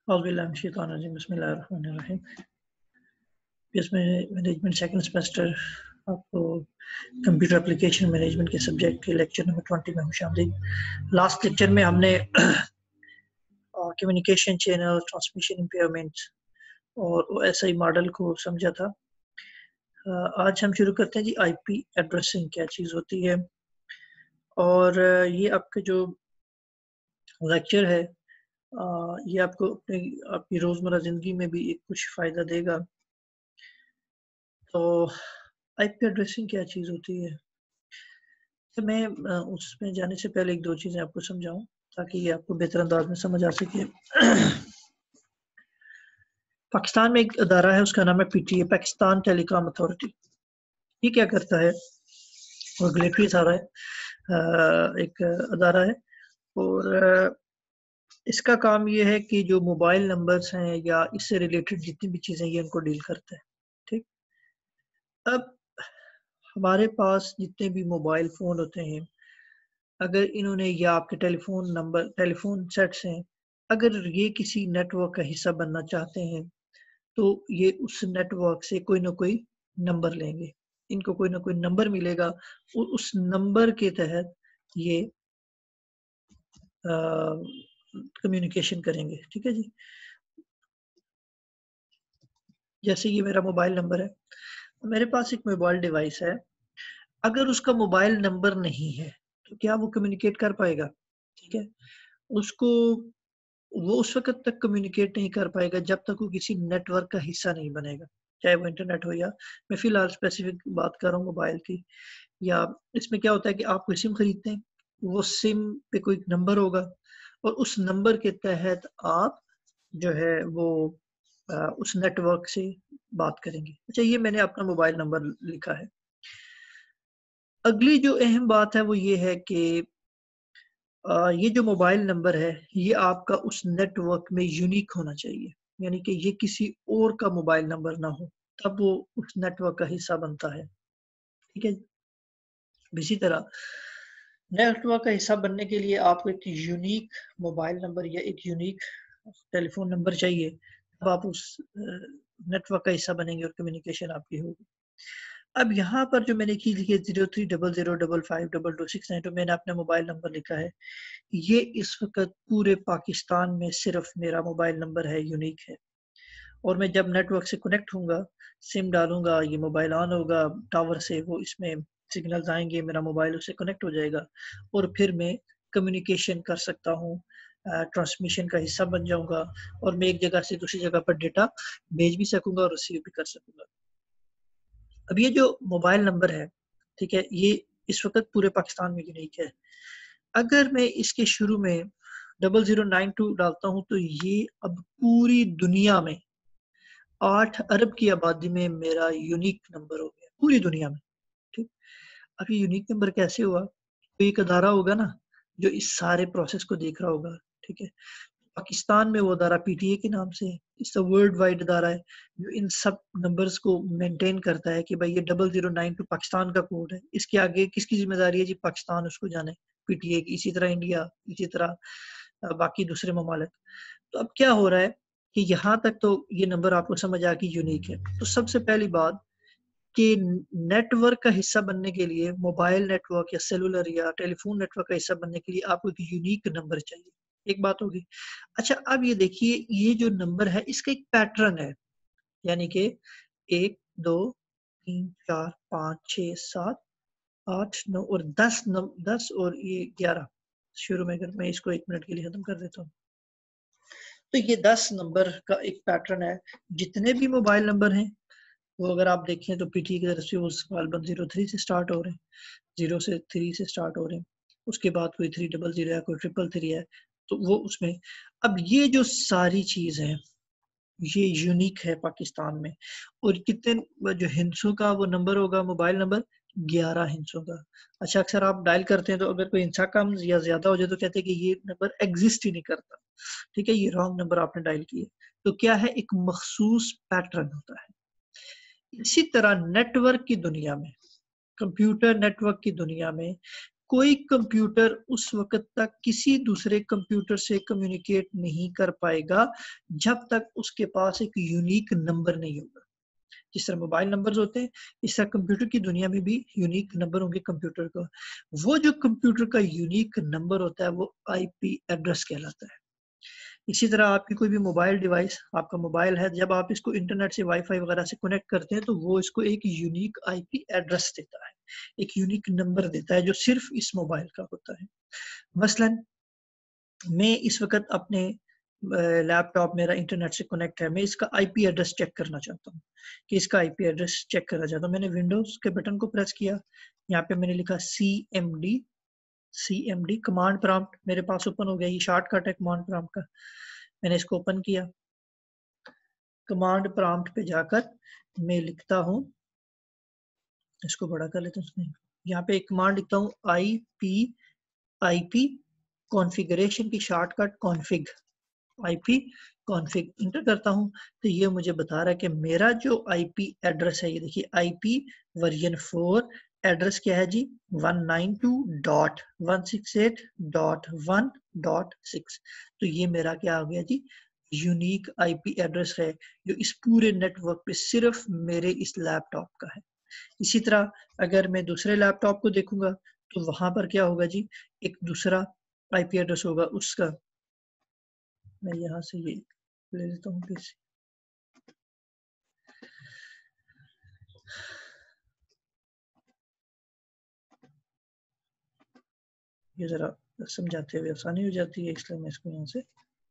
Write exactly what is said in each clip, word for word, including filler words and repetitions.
औज़ुबिल्लाहि बिस्मिल्लाहिर्रहमानिर्रहीम। इसमें management second semester आपको कंप्यूटर एप्लीकेशन मैनेजमेंट के सब्जेक्ट के लेक्चर नंबर ट्वेंटी में खुशामदीद। लास्ट लेक्चर में हमने कम्युनिकेशन चैनल, ट्रांसमिशन इम्पेयरमेंट और ओएसआई मॉडल को समझा था। आज हम शुरू करते हैं जी आईपी एड्रेसिंग क्या चीज़ होती है। और ये आपका जो लेक्चर है ये आपको अपनी आपकी रोज़मर्रा ज़िंदगी में भी एक कुछ फ़ायदा देगा। तो आईपी एड्रेसिंग क्या चीज़ होती है? तो मैं उसमें जाने से पहले एक दो चीज़ें आपको समझाऊँ ताकि ये आपको बेहतर अंदाज में समझ आ सके। पाकिस्तान में एक अदारा है, उसका नाम है पीटीए, पाकिस्तान टेलीकॉम अथॉरिटी। ये क्या करता है? रेगुलेटरी अदारा है, एक अदारा है और इसका काम ये है कि जो मोबाइल नंबर्स हैं या इससे रिलेटेड जितनी भी चीज़ें ये उनको डील करता है। ठीक, अब हमारे पास जितने भी मोबाइल फ़ोन होते हैं, अगर इन्होंने या आपके टेलीफोन नंबर टेलीफोन सेट्स हैं, अगर ये किसी नेटवर्क का हिस्सा बनना चाहते हैं तो ये उस नेटवर्क से कोई ना कोई नंबर लेंगे। इनको कोई ना कोई नंबर मिलेगा और उस नंबर के तहत ये कम्युनिकेशन करेंगे। ठीक है जी। जैसे ये मेरा मोबाइल नंबर है, मेरे पास एक मोबाइल डिवाइस है, अगर उसका मोबाइल नंबर नहीं है तो क्या वो कम्युनिकेट कर पाएगा? ठीक है, उसको वो उस वक़्त तक कम्युनिकेट नहीं कर पाएगा जब तक वो किसी नेटवर्क का हिस्सा नहीं बनेगा, चाहे वो इंटरनेट हो या मैं फ़िलहाल स्पेसिफ़िक बात कर रहा हूँ मोबाइल की। या इसमें क्या होता है कि आप कोई सिम खरीदते हैं, वो सिम पे कोई नंबर होगा और उस नंबर के तहत आप जो है वो आ, उस नेटवर्क से बात करेंगे। अच्छा, ये मैंने अपना मोबाइल नंबर लिखा है। अगली जो अहम बात है वो ये है कि आ, ये जो मोबाइल नंबर है ये आपका उस नेटवर्क में यूनिक होना चाहिए, यानी कि ये किसी और का मोबाइल नंबर ना हो, तब वो उस नेटवर्क का हिस्सा बनता है। ठीक है, इसी तरह नेटवर्क का हिस्सा बनने के लिए आपको एक यूनिक मोबाइल नंबर या एक यूनिक टेलीफोन नंबर चाहिए, तब आप उस नेटवर्क का हिस्सा बनेंगे और कम्युनिकेशन आपकी होगी। अब यहाँ पर जो मैंने की लिखी है zero three double zero double five double two six nine, तो मैंने अपना मोबाइल नंबर लिखा है। ये इस वक्त पूरे पाकिस्तान में सिर्फ मेरा मोबाइल नंबर है, यूनिक है। और मैं जब नेटवर्क से कनेक्ट होऊंगा, सिम डालूंगा, ये मोबाइल ऑन होगा, टावर से वो इसमें सिग्नल्स आएंगे, मेरा मोबाइल उससे कनेक्ट हो जाएगा और फिर मैं कम्युनिकेशन कर सकता हूँ, ट्रांसमिशन का हिस्सा बन जाऊंगा और मैं एक जगह से दूसरी जगह पर डेटा भेज भी सकूंगा और रिसीव भी कर सकूंगा। अब ये जो मोबाइल नंबर है, ठीक है, ये इस वक्त पूरे पाकिस्तान में यूनिक है। अगर मैं इसके शुरू में डबल जीरो नाइन टू डालता हूँ तो ये अब पूरी दुनिया में आठ अरब की आबादी में मेरा यूनिक नंबर हो गया, पूरी दुनिया में। ठीक, अब ये यूनिक नंबर कैसे हुआ? तो एक अदारा होगा ना जो इस सारे प्रोसेस को देख रहा होगा। ठीक है, पाकिस्तान में वो अदारा पीटीए के नाम से, इसका वर्ल्ड वाइड अदारा है जो इन सब नंबर्स को मेंटेन करता है कि भाई ये double zero nine two Pakistan का कोड है, इसके आगे किसकी जिम्मेदारी है जी? पाकिस्तान उसको जाने, पीटीए की। इसी तरह इंडिया, इसी तरह बाकी दूसरे ममालिक। तो अब क्या हो रहा है कि यहाँ तक तो ये नंबर आपको समझ आ कि यूनिक है। तो सबसे पहली बात कि नेटवर्क का हिस्सा बनने के लिए, मोबाइल नेटवर्क या सेलुलर या टेलीफोन नेटवर्क का हिस्सा बनने के लिए आपको एक यूनिक नंबर चाहिए। एक बात होगी। अच्छा, अब ये देखिए, ये जो नंबर है इसका एक पैटर्न है, यानी कि एक दो तीन चार पाँच छः सात आठ नौ और दस नम दस और ये ग्यारह। शुरू में अगर मैं इसको एक मिनट के लिए खत्म कर देता हूँ तो ये दस नंबर का एक पैटर्न है। जितने भी मोबाइल नंबर हैं वो अगर आप देखें तो पीटी की तरफ से वो सवाल जीरो थ्री से स्टार्ट हो रहे हैं, जीरो से थ्री से स्टार्ट हो रहे हैं, उसके बाद कोई थ्री डबल जीरो है, कोई ट्रिपल थ्री है, तो वो उसमें। अब ये जो सारी चीज़ है ये यूनिक है पाकिस्तान में। और कितने जो हिंसों का वो नंबर होगा, मोबाइल नंबर ग्यारह हिंसों का। अच्छा, अक्सर आप डायल करते हैं तो अगर कोई हिंसा कम या ज्यादा हो जाए तो कहते हैं कि ये नंबर एग्जिस्ट ही नहीं करता। ठीक है, ये रॉन्ग नंबर आपने डायल किए। तो क्या है, एक मखसूस पैटर्न होता है। इसी तरह नेटवर्क की दुनिया में, कंप्यूटर नेटवर्क की दुनिया में कोई कंप्यूटर उस वक्त तक किसी दूसरे कंप्यूटर से कम्युनिकेट नहीं कर पाएगा जब तक उसके पास एक यूनिक नंबर नहीं होगा। जिस तरह मोबाइल नंबर्स होते हैं, इस तरह कंप्यूटर की दुनिया में भी यूनिक नंबर होंगे कंप्यूटर का। वो जो कंप्यूटर का यूनिक नंबर होता है वो आईपी एड्रेस कहलाता है। इसी तरह आपकी कोई भी मोबाइल डिवाइस, आपका मोबाइल है, जब आप इसको इंटरनेट से वाईफाई वगैरह से कनेक्ट करते हैं तो वो इसको एक यूनिक आईपी एड्रेस देता है, एक यूनिक नंबर देता है जो सिर्फ इस मोबाइल का होता है। मसलन मैं इस वक्त अपने लैपटॉप मेरा इंटरनेट से कनेक्ट है, मैं इसका आईपी एड्रेस चेक करना चाहता हूँ कि इसका आईपी एड्रेस चेक करना चाहता हूँ। मैंने विंडोज के बटन को प्रेस किया, यहाँ पे मैंने लिखा C M D C M D command prompt मेरे पास ओपन हो गया। ये शॉर्टकट है कमांड प्रॉम्प्ट का। मैंने इसको ओपन किया। कमांड प्रॉम्प्ट पे जाकर मैं लिखता हूँ, इसको बड़ा कर लेता हूँ, यहाँ पे एक कमांड लिखता हूँ I P I P configuration की shortcut config, IP config enter करता हूँ तो ये मुझे बता रहा है कि मेरा जो आईपी एड्रेस है, ये देखिए आईपी वर्जन फोर, एड्रेस क्या है जी one nine two dot one six eight dot one dot six. तो ये मेरा क्या हो गया जी, यूनिक आईपी एड्रेस है जो इस पूरे नेटवर्क पे सिर्फ मेरे इस लैपटॉप का है। इसी तरह अगर मैं दूसरे लैपटॉप को देखूंगा तो वहां पर क्या होगा जी, एक दूसरा आईपी एड्रेस होगा उसका। मैं यहाँ से ये ले लेता हूँ पीसी। ये जरा समझाते हुए आसानी हो जाती है, इसलिए मैं इसको यहाँ से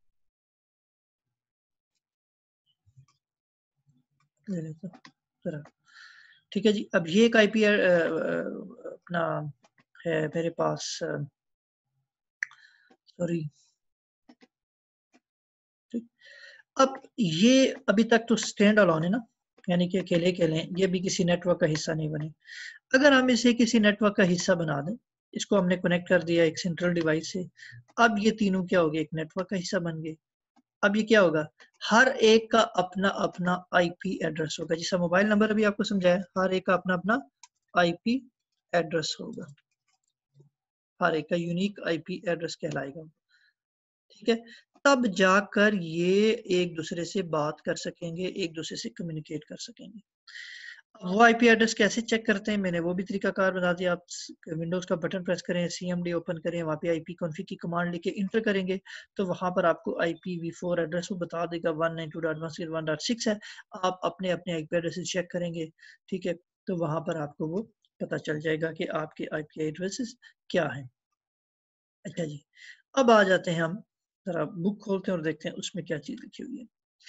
ले लेता हूँ जरा। ठीक है जी, अब ये एक आईपी अपना है मेरे पास, सॉरी। अब ये अभी तक तो स्टैंड अलोन है ना, यानी कि अकेले अकेले, ये भी किसी नेटवर्क का हिस्सा नहीं बने। अगर हम इसे किसी नेटवर्क का हिस्सा बना दें, इसको हमने कनेक्ट कर दिया एक सेंट्रल डिवाइस से, अब ये तीनों क्या हो गए, एक नेटवर्क का हिस्सा बन गए। अब ये क्या होगा, हर एक का अपना अपना आईपी एड्रेस होगा। जैसा मोबाइल नंबर अभी आपको समझाया, हर एक का अपना अपना आईपी एड्रेस होगा, हर एक का यूनिक आईपी एड्रेस कहलाएगा। ठीक है, तब जाकर ये एक दूसरे से बात कर सकेंगे, एक दूसरे से कम्युनिकेट कर सकेंगे। वो आईपी एड्रेस कैसे चेक करते हैं, मैंने वो भी तरीकाकार बता दिया। आप विंडोज का बटन प्रेस करें, सीएमडी ओपन करें, वहाँ पे आईपी कॉन्फ़िग की कमांड लिखे इंटर करेंगे तो वहाँ पर आपको आईपी वी फोर एड्रेस वो बता देगा one nine two dot one six one dot six है। आप अपने अपने आईपी एड्रेस चेक करेंगे, ठीक है, तो वहाँ पर आपको वो पता चल जाएगा कि आपके आईपी एड्रेसेस क्या है। अच्छा जी, अब आ जाते हैं हम जरा बुक खोलते हैं और देखते हैं उसमें क्या चीज लिखी हुई है।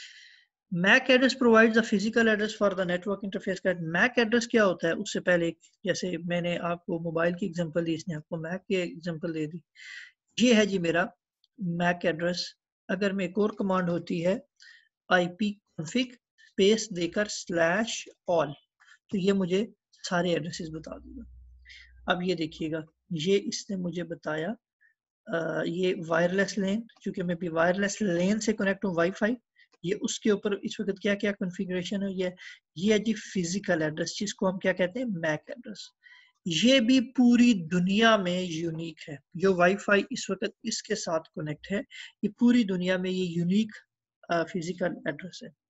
MAC address provides the physical address for the network interface card. MAC address क्या होता है, उससे पहले जैसे मैंने आपको मोबाइल की एग्जांपल दी, इसने आपको मैक की एग्जांपल दे दी। ये है जी मेरा मैक एड्रेस। अगर मैं एक और कमांड होती है आईपी कॉन्फ़िग स्पेस देकर स्लैश ऑल, तो ये मुझे सारे एड्रेसेस बता देगा। अब ये देखिएगा, ये इसने मुझे बताया Uh, ये वायरलेस लेन, क्योंकि मैं भी वायरलेस लेन से कनेक्ट हूँ वाईफाई, ये उसके ऊपर इस वक्त क्या क्या कॉन्फ़िगरेशन है, ये ये है जी फिजिकल एड्रेस, जिसको हम क्या कहते हैं मैक एड्रेस। ये भी पूरी दुनिया में यूनिक है, जो वाईफाई इस वक्त इसके साथ कनेक्ट है, ये पूरी दुनिया में ये यूनिक फिजिकल एड्रेस है।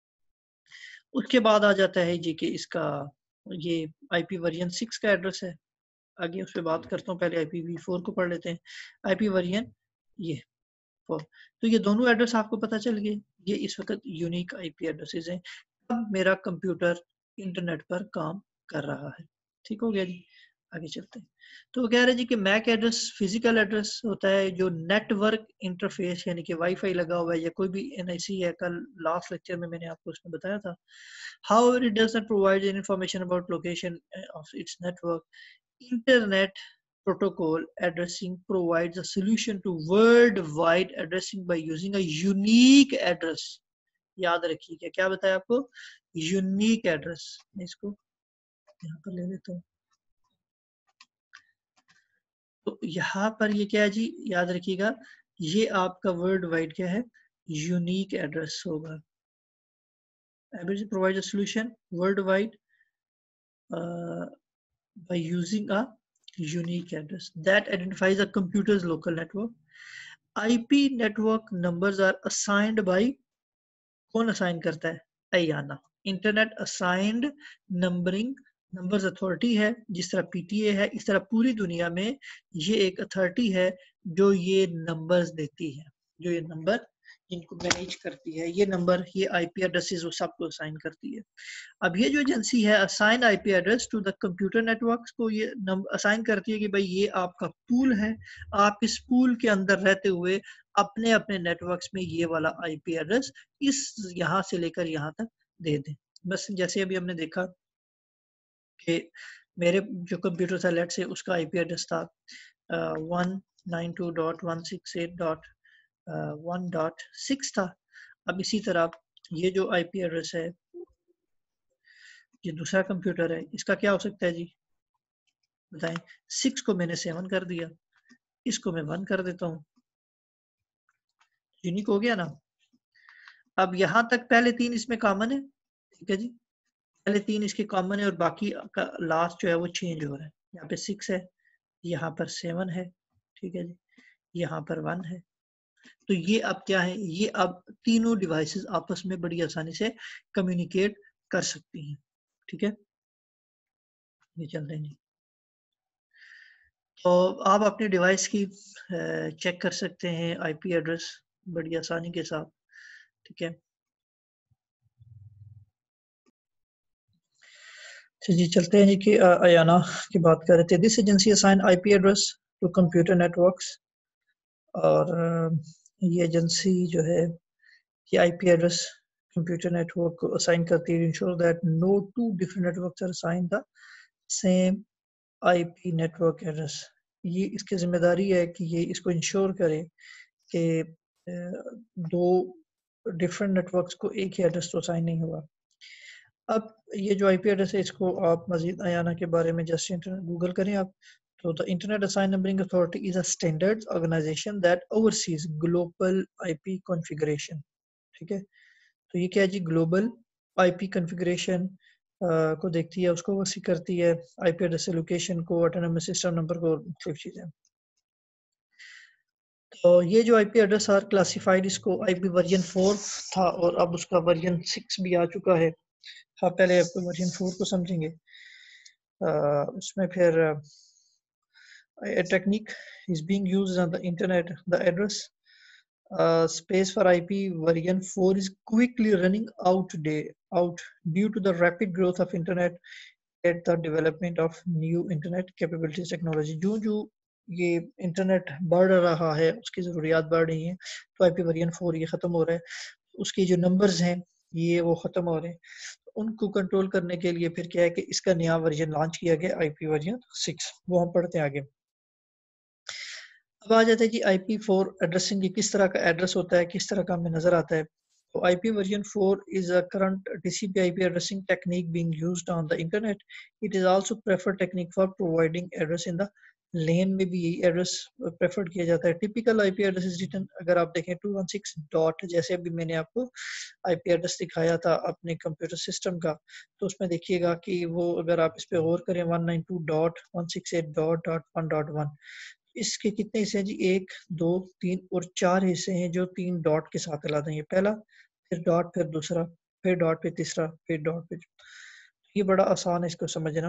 उसके बाद आ जाता है जी कि इसका ये आईपी वर्जन सिक्स का एड्रेस है, आगे उस पर बात करता हूँ, पहले आई पी वी फोर को पढ़ लेते हैं। आईपी वर्जन ये फोर, तो ये दोनों एड्रेस आपको पता चल गए, ये इस वक्त यूनिक आईपी एड्रेसेस हैं। अब मेरा कंप्यूटर इंटरनेट पर काम कर रहा है, ठीक हो गया जी। आगे चलते हैं, तो वो कह रहे जी कि मैक एड्रेस फिजिकल एड्रेस होता है जो नेटवर्क इंटरफेस यानी कि वाईफाई लगा हुआ है या कोई भी एनआईसी है, कल लास्ट लेक्चर में मैंने आपको उसमें बताया था। However it does not provide information about location of its network. Internet protocol addressing provides a solution to worldwide addressing by using a unique address. याद रखिएगा, क्या बताया आपको, यूनिक एड्रेस। मैं इसको यहाँ पर ले लेता हूँ, तो यहाँ पर ये क्या है जी, याद रखिएगा, ये आपका वर्ल्ड वाइड क्या है, यूनिक एड्रेस होगा। Address provides a solution worldwide uh, by using a unique address that identifies a computer's local network. I P network numbers are assigned by, कौन असाइन करता है? IANA, internet assigned numbering numbers authority है। जिस तरह PTA है, इस तरह पूरी दुनिया में ये एक अथॉरिटी है जो ये नंबर्स देती है, जो ये नंबर इनको मैनेज करती है। ये नंबर, ये आईपी एड्रेसेस वो सबको असाइन करती है। अब ये जो एजेंसी है assign IP address to the computer networks को ये असाइन करती है कि भाई ये आपका पूल है, आप इस पूल के अंदर रहते हुए अपने अपने नेटवर्क्स में ये वाला आईपी एड्रेस इस यहाँ से लेकर यहाँ तक दे दें। बस जैसे अभी हमने देखा कि मेरे जो कंप्यूटर था लेट से उसका आईपी एड्रेस था one nine two dot one six eight dot one dot six था। अब इसी तरह ये जो आईपी एड्रेस है, ये दूसरा कंप्यूटर है, इसका क्या हो सकता है जी बताएं? सिक्स को मैंने सेवन कर दिया, इसको मैं वन कर देता हूँ, यूनिक हो गया ना। अब यहाँ तक पहले तीन इसमें कॉमन है, ठीक है जी, पहले तीन इसके कॉमन है और बाकी का लास्ट जो है वो चेंज हो रहा है। यहाँ पे सिक्स है, यहाँ पर सेवन है, ठीक है जी, यहाँ पर वन है। तो ये अब क्या है, ये अब तीनों डिवाइसेस आपस में बड़ी आसानी से कम्युनिकेट कर सकती हैं, ठीक है। ये चल रहे हैं, तो आप अपने डिवाइस की चेक कर सकते हैं आईपी एड्रेस बड़ी आसानी के साथ, ठीक है। जी चलते हैं जी कि आयाना की बात कर रहे थे। This agency assign IP address to computer networks, और ये एजेंसी जो है ये आईपी एड्रेस कंप्यूटर नेटवर्क को असाइन करती है, ensure that no two different networks are assigned the same IP network address. ये इसकी जिम्मेदारी है कि ये इसको इंश्योर करे कि दो डिफरेंट नेटवर्क्स को एक ही एड्रेस तो असाइन नहीं हुआ। अब ये जो आईपी एड्रेस है इसको आप मजीद आयाना के बारे में जस्ट इंटरनेट गूगल करें आप, तो the internet assign numbering authority is a standards organization that oversees global IP configuration, ठीक है। तो ये क्या है जी, ग्लोबल आईपी कॉन्फ़िगरेशन को देखती है, उसको ओवरसी करती है, आईपी एड्रेस लोकेशन को, ऑटोनोमस सिस्टम नंबर को, मुख्तलिफ चीज़ें। तो ये जो आईपी एड्रेस आर क्लासिफाइड, इसको आईपी वर्जन फोर था और अब उसका वर्जन सिक्स भी आ चुका है। हाँ पहले आपको वर्जन फोर को समझेंगे। uh, उसमें फिर a technique is being used on the internet. The address uh, space for I P version four is quickly running out day out due to the rapid growth of internet at the development of new internet capabilities technology. जो जो ये internet बढ़ रहा है उसकी ज़रूरियात बढ़ रही हैं, तो आईपी वर्जन फोर ये ख़त्म हो रहा है, उसके जो नंबर्स हैं ये वो ख़त्म हो रहे हैं। उनको कंट्रोल करने के लिए फिर क्या है कि इसका नया वर्जन लॉन्च किया गया आईपी वर्जन सिक्स, वो हम पढ़ते हैं आगे। अब आ जाता है कि आई पी फोर एड्रेसिंग की किस तरह का एड्रेस होता है, किस तरह का हमें नजर आता है। तो I P version four is a current T C P I P addressing technique being used on the internet. It is also preferred technique for providing address in the LAN में भी यही एड्रेस प्रेफर्ड किया जाता है। Typical IP address is written, अगर आप देखें to one six dot, जैसे अभी मैंने आपको आईपी एड्रेस दिखाया था अपने कंप्यूटर सिस्टम का, तो उसमें देखिएगा कि वो अगर आप इस पे गौर करें one nine two dot one six eight dot dot one dot one, इसके कितने हिस्से हैं जी, एक दो तीन और चार हिस्से हैं जो तीन डॉट के साथ अलाद हैं। पहला, फिर डॉट, फिर दूसरा, फिर डॉट, फिर तीसरा, फिर डॉट, फिर, ये बड़ा आसान है इसको समझना।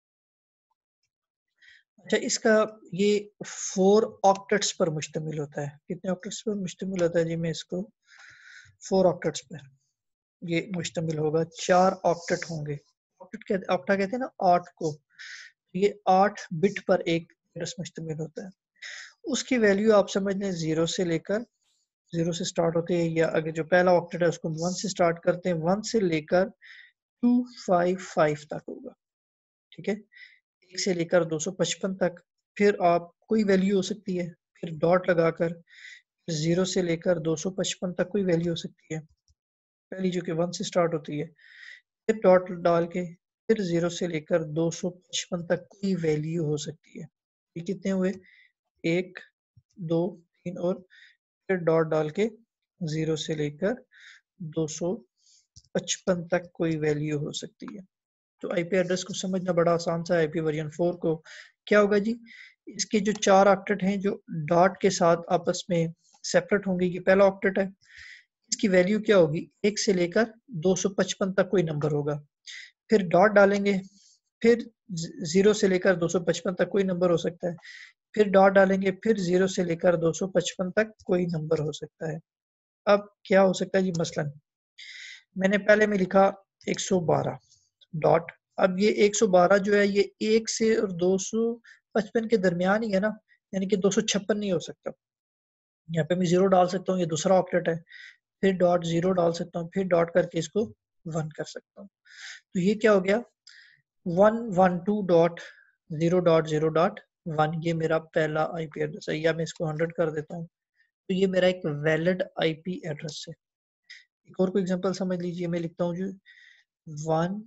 अच्छा, इसका ये फोर ऑक्टेट्स पर मुश्तमिल होता है। कितने ऑक्टेट्स पर मुश्तमिल होता है जी, मैं इसको फोर ऑक्टेट्स पर ये मुश्तमिल होगा, चार ऑक्टेट होंगे। ऑक्टेट कहते, ऑक्टा कहते हैं ना आठ को, ये आठ बिट पर एक एड्रेस मुश्तमिल होता है। उसकी वैल्यू आप समझ लें जीरो से लेकर, जीरो से स्टार्ट होते हैं, या अगर जो पहला ऑक्टेट है उसको वन से स्टार्ट करते हैं, वन से लेकर टू फाइव फाइव तक होगा, ठीक है, एक से लेकर दो सौ पचपन तक। फिर आप कोई वैल्यू हो सकती है, फिर डॉट लगाकर जीरो से लेकर दो सौ पचपन तक कोई वैल्यू हो सकती है, पहली जो कि वन से स्टार्ट होती है, फिर डॉट डाल के फिर जीरो से लेकर दो सौ पचपन तक कोई वैल्यू हो सकती है। ये कितने हुए, एक, दो, तीन, और फिर डॉट डाल के जीरो से लेकर दो सौ पचपन तक कोई वैल्यू हो सकती है। तो आईपी एड्रेस को समझना बड़ा आसान सा है। आईपी वर्जन फोर को क्या होगा जी, इसके जो चार ऑक्टेट हैं जो डॉट के साथ आपस में सेपरेट होंगे, ये पहला ऑक्टेट है, इसकी वैल्यू क्या होगी, एक से लेकर दो सौ पचपन तक कोई नंबर होगा, फिर डॉट डालेंगे, फिर जीरो से लेकर दो सौ पचपन तक कोई नंबर हो सकता है, फिर डॉट डालेंगे, फिर जीरो से लेकर दो सौ पचपन तक कोई नंबर हो सकता है। अब क्या हो सकता है जी, मसलन मैंने पहले में लिखा एक सौ बारह डॉट, अब ये एक सौ बारह जो है ये एक से और दो सौ पचपन के दरमियान ही है ना, यानी कि दो सौ छप्पन नहीं हो सकता। यहाँ पे मैं जीरो डाल सकता हूँ, ये दूसरा ऑक्टेट है, फिर डॉट जीरो डाल सकता हूँ, फिर डॉट करके इसको वन कर सकता हूँ। तो ये क्या हो गया, one one two dot zero dot zero dot one, ये मेरा पहला आईपी एड्रेस है, या मैं इसको हंड्रेड कर देता हूँ, तो ये मेरा एक वैलिड आईपी एड्रेस है। एक और कोई एग्जांपल समझ लीजिए, मैं लिखता हूँ जी वन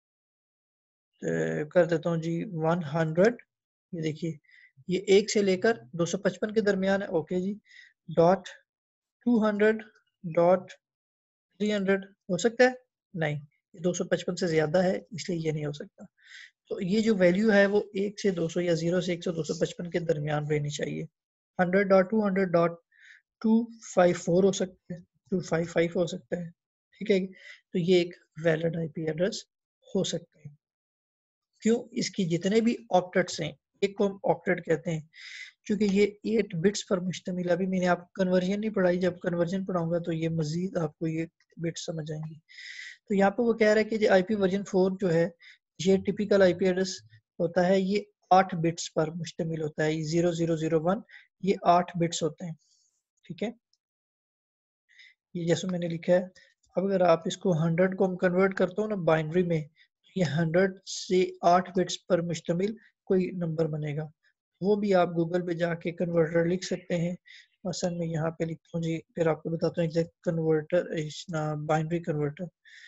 कर देता हूँ जी वन हंड्रेड, ये देखिए ये एक से लेकर दो सौ पचपन के दरमियान है, ओके जी, dot two hundred dot three hundred हो सकता है, नहीं, ये दो सौ पचपन से ज्यादा है इसलिए ये नहीं हो सकता। तो ये जो वैल्यू है वो एक से दो सौ या जीरो से एक सौ दो सौ पचपन के दरमियान रहनी चाहिए। Hundred dot two hundred dot two five four हो सकता है, टू फाइव फाइव हो सकता है, ठीक है, तो ये एक वैलिड आईपी एड्रेस हो सकता है। क्यों, इसकी जितने भी ऑक्टेट्स हैं, एक को हम ऑक्टेट कहते हैं क्योंकि ये एट बिट्स पर मुश्तमिल, अभी मैंने आपको कन्वर्जन नहीं पढ़ाई, जब कन्वर्जन पढ़ाऊंगा तो ये मजीद आपको ये बिट्स समझ आएंगी। तो यहाँ पे वो कह रहा है कि जो आईपी वर्जन फोर जो है, ये टिपिकल आईपी एड्रेस होता है, ये आठ बिट्स पर मुश्तमिल होता है, जीरो जीरो जीरो वन, ये आठ बिट्स होते हैं, ठीक है, ये जैसे मैंने लिखा है। अब अगर आप इसको हंड्रेड को हम कन्वर्ट करते हो ना बाइनरी में, ये हंड्रेड से आठ बिट्स पर मुश्तमिल कोई नंबर बनेगा, वो भी आप गूगल पे जाके कन्वर्टर लिख सकते हैं। मसलन मैं यहाँ पे लिखता हूँ जी, फिर आपको बताता हूँ exact converter, binary converter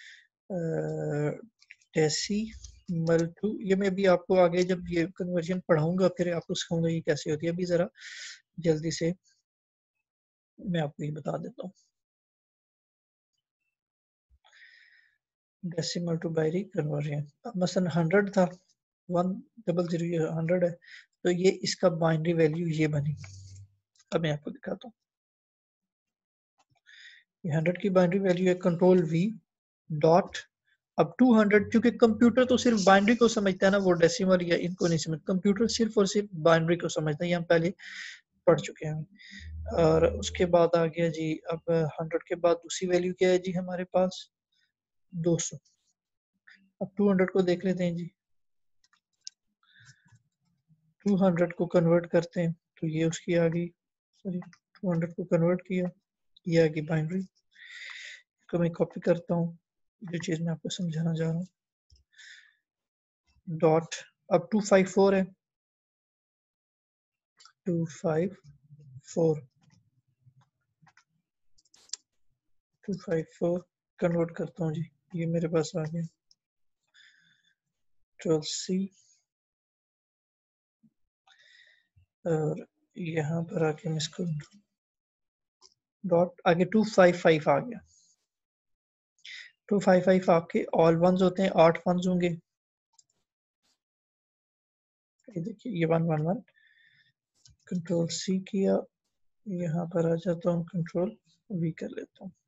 decimal to, ये मैं भी आपको आगे जब ये कन्वर्जन पढ़ाऊंगा फिर आपको सिखाऊंगा ये कैसे होती है, अभी जरा जल्दी से मैं आपको ये बता देता हूँ। डेसिमल टू बाइनरी कन्वर्जन, मसलन हंड्रेड था, वन डबल जीरो, ये हंड्रेड है, तो ये इसका बाइनरी वैल्यू ये बनी। अब मैं आपको दिखाता हूँ, ये हंड्रेड की बाइनरी वैल्यू है कंट्रोल वी डॉट, अब टू हंड्रेड, क्योंकि कंप्यूटर तो सिर्फ बाइनरी को समझता है ना, वो डेसिमल या इनको नहीं समझता, कंप्यूटर सिर्फ और सिर्फ बाइनरी को समझता है, ये हम पहले पढ़ चुके हैं। और उसके बाद आ गया जी, अब हंड्रेड के बाद दूसरी वैल्यू क्या है जी हमारे पास, दो सौ। अब टू हंड्रेड को देख लेते हैं जी, टू हंड्रेड को कन्वर्ट करते हैं तो ये उसकी आ गई, सॉरी टू हंड्रेड को कन्वर्ट किया, ये आ गई बाइनरी। इसको मैं कॉपी करता हूँ, जो चीज़ मैं आपको समझाना चाह रहा हूँ, डॉट, अब टू फाइव फोर है, two five four, two five four convert करता हूँ जी, ये मेरे पास आ गया ट्वेल्व सी, और यहाँ पर आके मैं इसको डॉट आगे टू फाइव फाइव आ गया, टू फाइव फाइव आपके ऑल वंस होते हैं, आठ वंस होंगे, ये देखिए ये one one one, control C किया, यहाँ पर आ जाता हूँ, कंट्रोल वी कर लेता हूँ,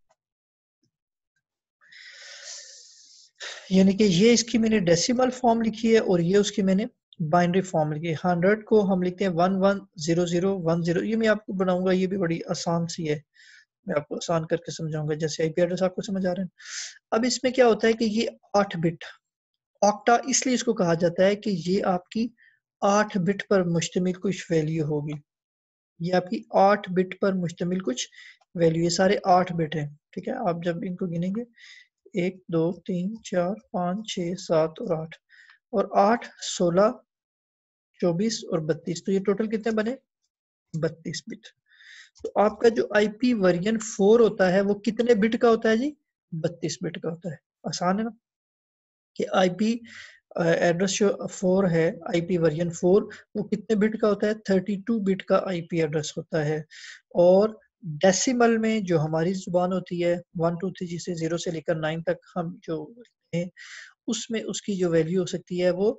यानी कि ये इसकी मैंने डेसिमल फॉर्म लिखी है और ये उसकी मैंने बाइनरी फॉर्म लिखी है। हंड्रेड को हम लिखते हैं one one zero zero one zero, ये मैं आपको बनाऊंगा, ये भी बड़ी आसान सी है, मैं आपको आसान करके समझाऊंगा, जैसे आईपी एड्रेस आपको समझ आ रहे हैं। अब इसमें क्या होता है कि ये आठ बिट ऑक्टा इसलिए इसको कहा जाता है कि ये आपकी आठ बिट पर मुश्तमिल कुछ वैल्यू होगी, ये आपकी आठ बिट पर मुश्तमिल कुछ वैल्यू, ये सारे आठ बिट है, ठीक है। आप जब इनको गिनेंगे एक दो तीन चार पाँच छः सात और आठ, और आठ सोलह चौबीस और बत्तीस, तो ये टोटल कितने बने, बत्तीस बिट। तो आपका जो आईपी वर्जन फोर होता है वो कितने बिट का होता है जी, बत्तीस बिट का होता है। आसान है ना, कि आईपी एड्रेस जो फोर है, आईपी वर्जन फोर, वो कितने बिट का होता है, थर्टी टू बिट का आईपी एड्रेस होता है। और डेसिमल में जो हमारी जुबान होती है वन टू थ्री, जिसे जीरो से लेकर नाइन तक हम जो हैं, उसमें उसकी जो वैल्यू हो सकती है वो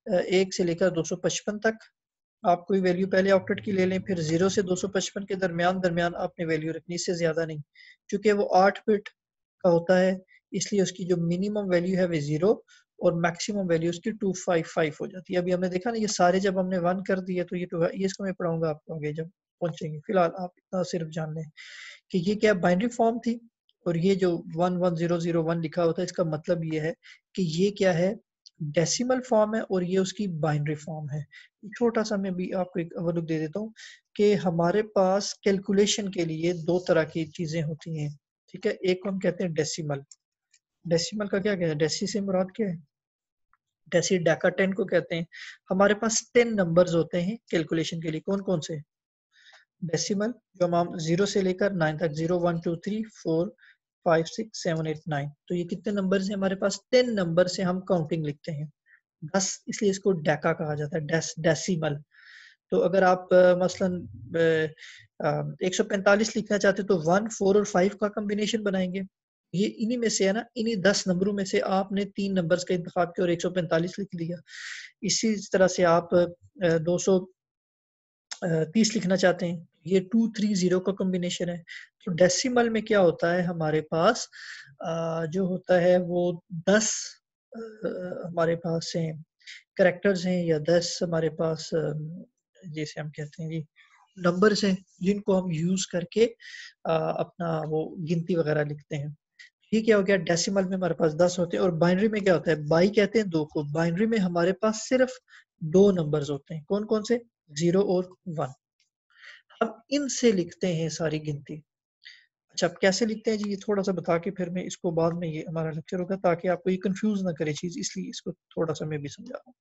एक से लेकर दो सौ पचपन तक आप कोई वैल्यू पहले ऑक्टेट की ले लें, फिर जीरो से दो सौ पचपन के दरमियान दरमियान आपने वैल्यू रखनी, इससे ज्यादा नहीं, क्योंकि वो आठ बिट का होता है, इसलिए उसकी जो मिनिमम वैल्यू है वो जीरो और मैक्सिमम वैल्यू उसकी टू फाइव फाइव हो जाती है। अभी हमने देखा ना ये सारे जब हमने वन कर दिए तो ये तो ये इसको मैं पढ़ाऊंगा आपको आगे जब पहुंचेंगे। फिलहाल आप इतना सिर्फ जान लें कि ये क्या बाइनरी फॉर्म थी, और ये जो one one zero zero one लिखा होता है इसका मतलब ये है कि ये क्या है, डेसिमल फॉर्म है और ये उसकी बाइनरी फॉर्म है। छोटा सा मैं भी आपको एक ओवरलुक दे देता हूँ कि हमारे पास कैलकुलेशन के लिए दो तरह की चीजें होती हैं, ठीक है। एक को हम कहते हैं डेसिमल। डेसिमल का क्या कहते हैं, डेसी से मुराद क्या है, डेसी डेका टेन को कहते हैं। हमारे पास टेन नंबर्स होते हैं कैलकुलेशन के लिए, कौन कौन से, डेसिमल जो हम जीरो से लेकर नाइन तक, zero one two three four five six seven eight nine, तो ये कितने नंबर से हमारे पास, टेन नंबर से हम काउंटिंग लिखते हैं, दस, इसलिए इसको डेका कहा जाता है, डेस डेसिमल। तो अगर आप आ, मसलन एक सौ पैंतालीस लिखना चाहते तो वन फोर और फाइव का कॉम्बिनेशन बनाएंगे, ये इन्हीं में से है ना, इन्हीं दस नंबरों में से आपने तीन नंबर्स का इंतखाब किया और एक सौ पैंतालीस लिख लिया। इसी तरह से आप दो सौ तीस लिखना चाहते हैं, ये टू थ्री जीरो का कॉम्बिनेशन है। तो डेसिमल में क्या होता है हमारे पास, आ, जो होता है वो दस हमारे पास हैं करेक्टर्स हैं, या दस हमारे पास जैसे हम कहते हैं जी नंबर्स हैं जिनको हम यूज करके आ, अपना वो गिनती वगैरह लिखते हैं। ये क्या हो गया, डेसिमल में हमारे पास दस होते हैं। और बाइनरी में क्या होता है, बाई कहते हैं दो को, बाइनरी में हमारे पास सिर्फ दो नंबर्स होते हैं, कौन कौन से, जीरो और वन। अब इनसे लिखते हैं सारी गिनती। अच्छा अब कैसे लिखते हैं जी, ये थोड़ा सा बता के फिर मैं इसको बाद में, ये हमारा लेक्चर होगा ताकि आपको ये कंफ्यूज ना करे चीज, इसलिए इसको थोड़ा सा मैं भी समझा रहा हूँ।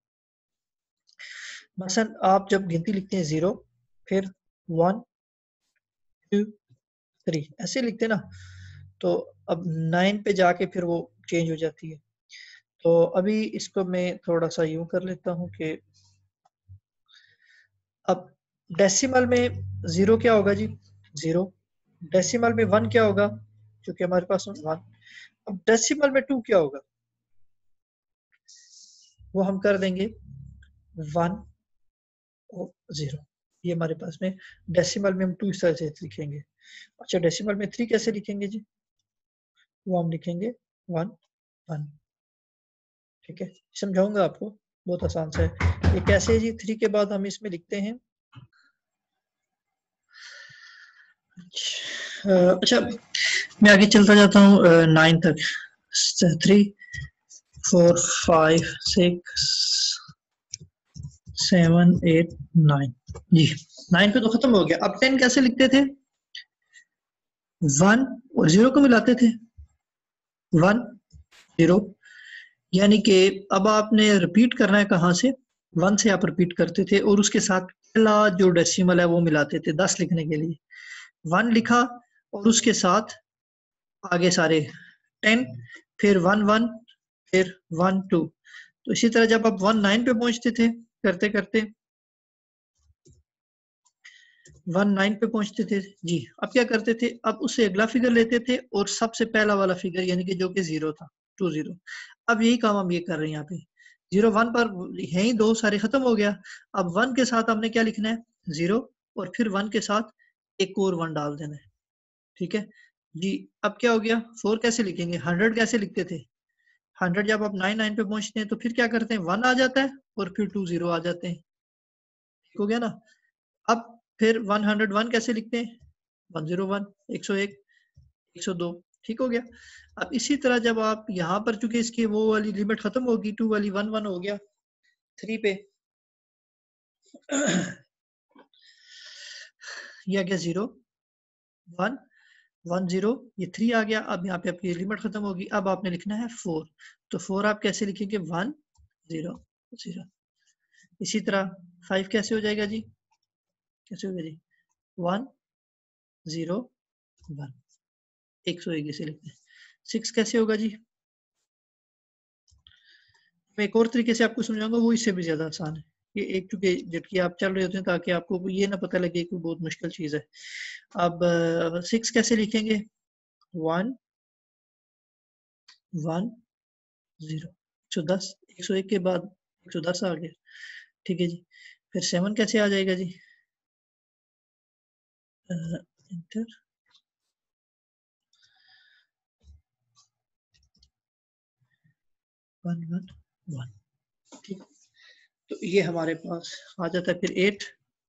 मसलन आप जब गिनती लिखते हैं जीरो, फिर वन टू थ्री ऐसे लिखते हैं ना, तो अब नाइन पे जाके फिर वो चेंज हो जाती है। तो अभी इसको मैं थोड़ा सा यूं कर लेता हूँ कि अब डेसिमल में जीरो क्या होगा जी, जीरो। डेसिमल में वन क्या होगा, क्योंकि हमारे पास वन। अब डेसिमल में टू क्या होगा, वो हम कर देंगे वन और जीरो। ये हमारे पास में डेसिमल में हम टू इस तरह से लिखेंगे। अच्छा डेसिमल में थ्री कैसे लिखेंगे जी, वो हम लिखेंगे वन वन, ठीक है। समझाऊंगा आपको, बहुत आसान सा है ये कैसे है जी। थ्री के बाद हम इसमें लिखते हैं, अच्छा मैं आगे चलता जाता हूँ नाइन तक, three four five six seven eight nine जी, नाइन पे तो खत्म हो गया। अब टेन कैसे लिखते थे, वन और जीरो को मिलाते थे, वन जीरो, यानी कि अब आपने रिपीट करना है कहाँ से, वन से आप रिपीट करते थे और उसके साथ पहला जो डेसिमल है वो मिलाते थे दस लिखने के लिए, वन लिखा और उसके साथ आगे सारे टेन, फिर वन वन, फिर वन टू। तो इसी तरह जब आप वन नाइन पे पहुंचते थे करते करते, वन नाइन पे पहुंचते थे जी, अब क्या करते थे, अब उससे अगला फिगर लेते थे और सबसे पहला वाला फिगर यानी कि जो कि जीरो था, टू जीरो। अब यही काम हम ये कर रहे हैं यहाँ पे, जीरो वन पर है ही दो सारे खत्म हो गया। अब वन के साथ हमने क्या लिखना है, जीरो, और फिर वन के साथ एक और वन डाल देना है, ठीक है जी। अब क्या हो गया, फोर कैसे लिखेंगे, हंड्रेड कैसे लिखते थे, हंड्रेड जब आप नाइन नाइन पे पहुंचते हैं तो फिर क्या करते हैं, वन आ जाता है और फिर टू जीरो आ जाते हैं, ठीक हो गया ना। अब फिर वन हंड्रेड वन कैसे लिखते हैं, वन जीरो वन, एक सौ एक, एक सौ दो, ठीक हो गया। अब इसी तरह जब आप यहाँ पर, चूंकि इसकी वो वाली लिमिट खत्म होगी, टू वाली वन वन हो गया, थ्री पे ये आ गया जीरो वन वन जीरो, ये थ्री आ गया। अब यहाँ पे आपकी लिमिट खत्म होगी, अब आपने लिखना है फोर, तो फोर आप कैसे लिखेंगे, वन जीरो जीरो। इसी तरह फाइव कैसे हो जाएगा जी, कैसे होगा जी, वन जीरो वन, एक सौ एक इसे लिखते हैं। सिक्स कैसे होगा जी, मैं एक और तरीके से आपको समझाऊंगा, वो इससे भी ज्यादा आसान है। ये एक चूंकि झटकी आप चल रहे होते हैं ताकि आपको ये ना पता लगे कि बहुत मुश्किल चीज है। अब सिक्स कैसे लिखेंगे, वन वन जीरो, एक सौ दस, एक सौ एक के बाद एक सौ दस आ गया, ठीक है जी। फिर सेवन कैसे आ जाएगा जी? इंटर वन वन वन, ठीक। तो ये हमारे पास आ जाता है फिर eight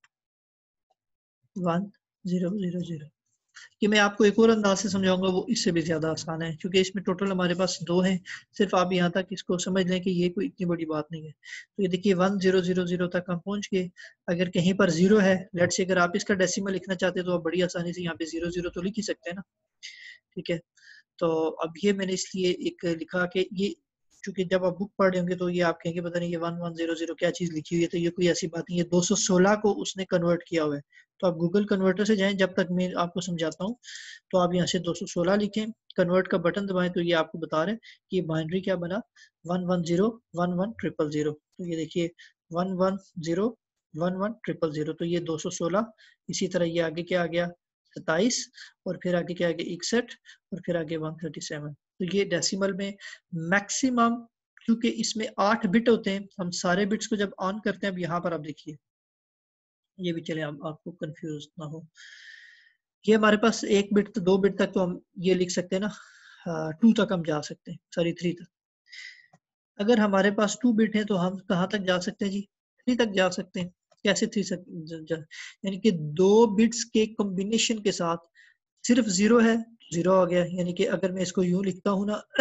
one zero zero zero. कि मैं आपको एक और अंदाज से समझाऊंगा, वो इससे भी ज़्यादा आसान है, क्योंकि इसमें टोटल हमारे पास दो हैं। सिर्फ आप यहाँ तक इसको समझ लें कि ये कोई इतनी बड़ी बात नहीं है। तो ये देखिए वन जीरो जीरो जीरो तक हम पहुँच गए। अगर कहीं पर जीरो है, लेट्स से अगर आप इसका डेसिमल लिखना चाहते हैं तो आप बड़ी आसानी से यहाँ पे जीरो जीरो तो लिख ही सकते हैं ना, ठीक है। तो अब ये मैंने इसलिए एक लिखा कि ये, क्योंकि जब आप बुक पढ़ रहे होंगे तो ये आप कहेंगे पता नहीं ये वन वन जीरो जीरो क्या चीज़ लिखी हुई है, तो ये कोई ऐसी बात नहीं है। दो सौ सोलह को उसने कन्वर्ट किया हुआ है। तो आप गूगल कन्वर्टर से जाएं, जब तक मैं आपको समझाता हूँ। तो आप यहाँ से दो सौ सोलह लिखें, कन्वर्ट का बटन दबाएं, तो ये आपको बता रहे हैं कि ये बाइनरी क्या बना, one one zero one one triple zero. तो ये देखिए one one zero one one triple zero, तो ये दो सौ सोलह। इसी तरह ये आगे क्या आ गया, सत्ताईस, और फिर आगे क्या आ गया, इकसठ, और फिर आगे वन थर्टी सेवन। तो ये डेसिमल में मैक्सिमम, क्योंकि इसमें आठ बिट होते हैं, हम सारे बिट्स को जब ऑन करते हैं, अब यहाँ पर आप देखिए, ये भी चले आप, आपको कंफ्यूज ना हो, ये हमारे पास एक बिट तो दो बिट तक तो हम ये लिख सकते हैं ना, टू तक हम जा सकते हैं, सॉरी थ्री तक। अगर हमारे पास टू बिट है तो हम कहाँ तक जा सकते हैं जी, थ्री तक जा सकते हैं। कैसे थ्री तक? यानी कि दो बिट्स के कॉम्बिनेशन के साथ, सिर्फ जीरो है, जीरो आ गया। यानी कि अगर मैं इसको यूं लिखता हूं ना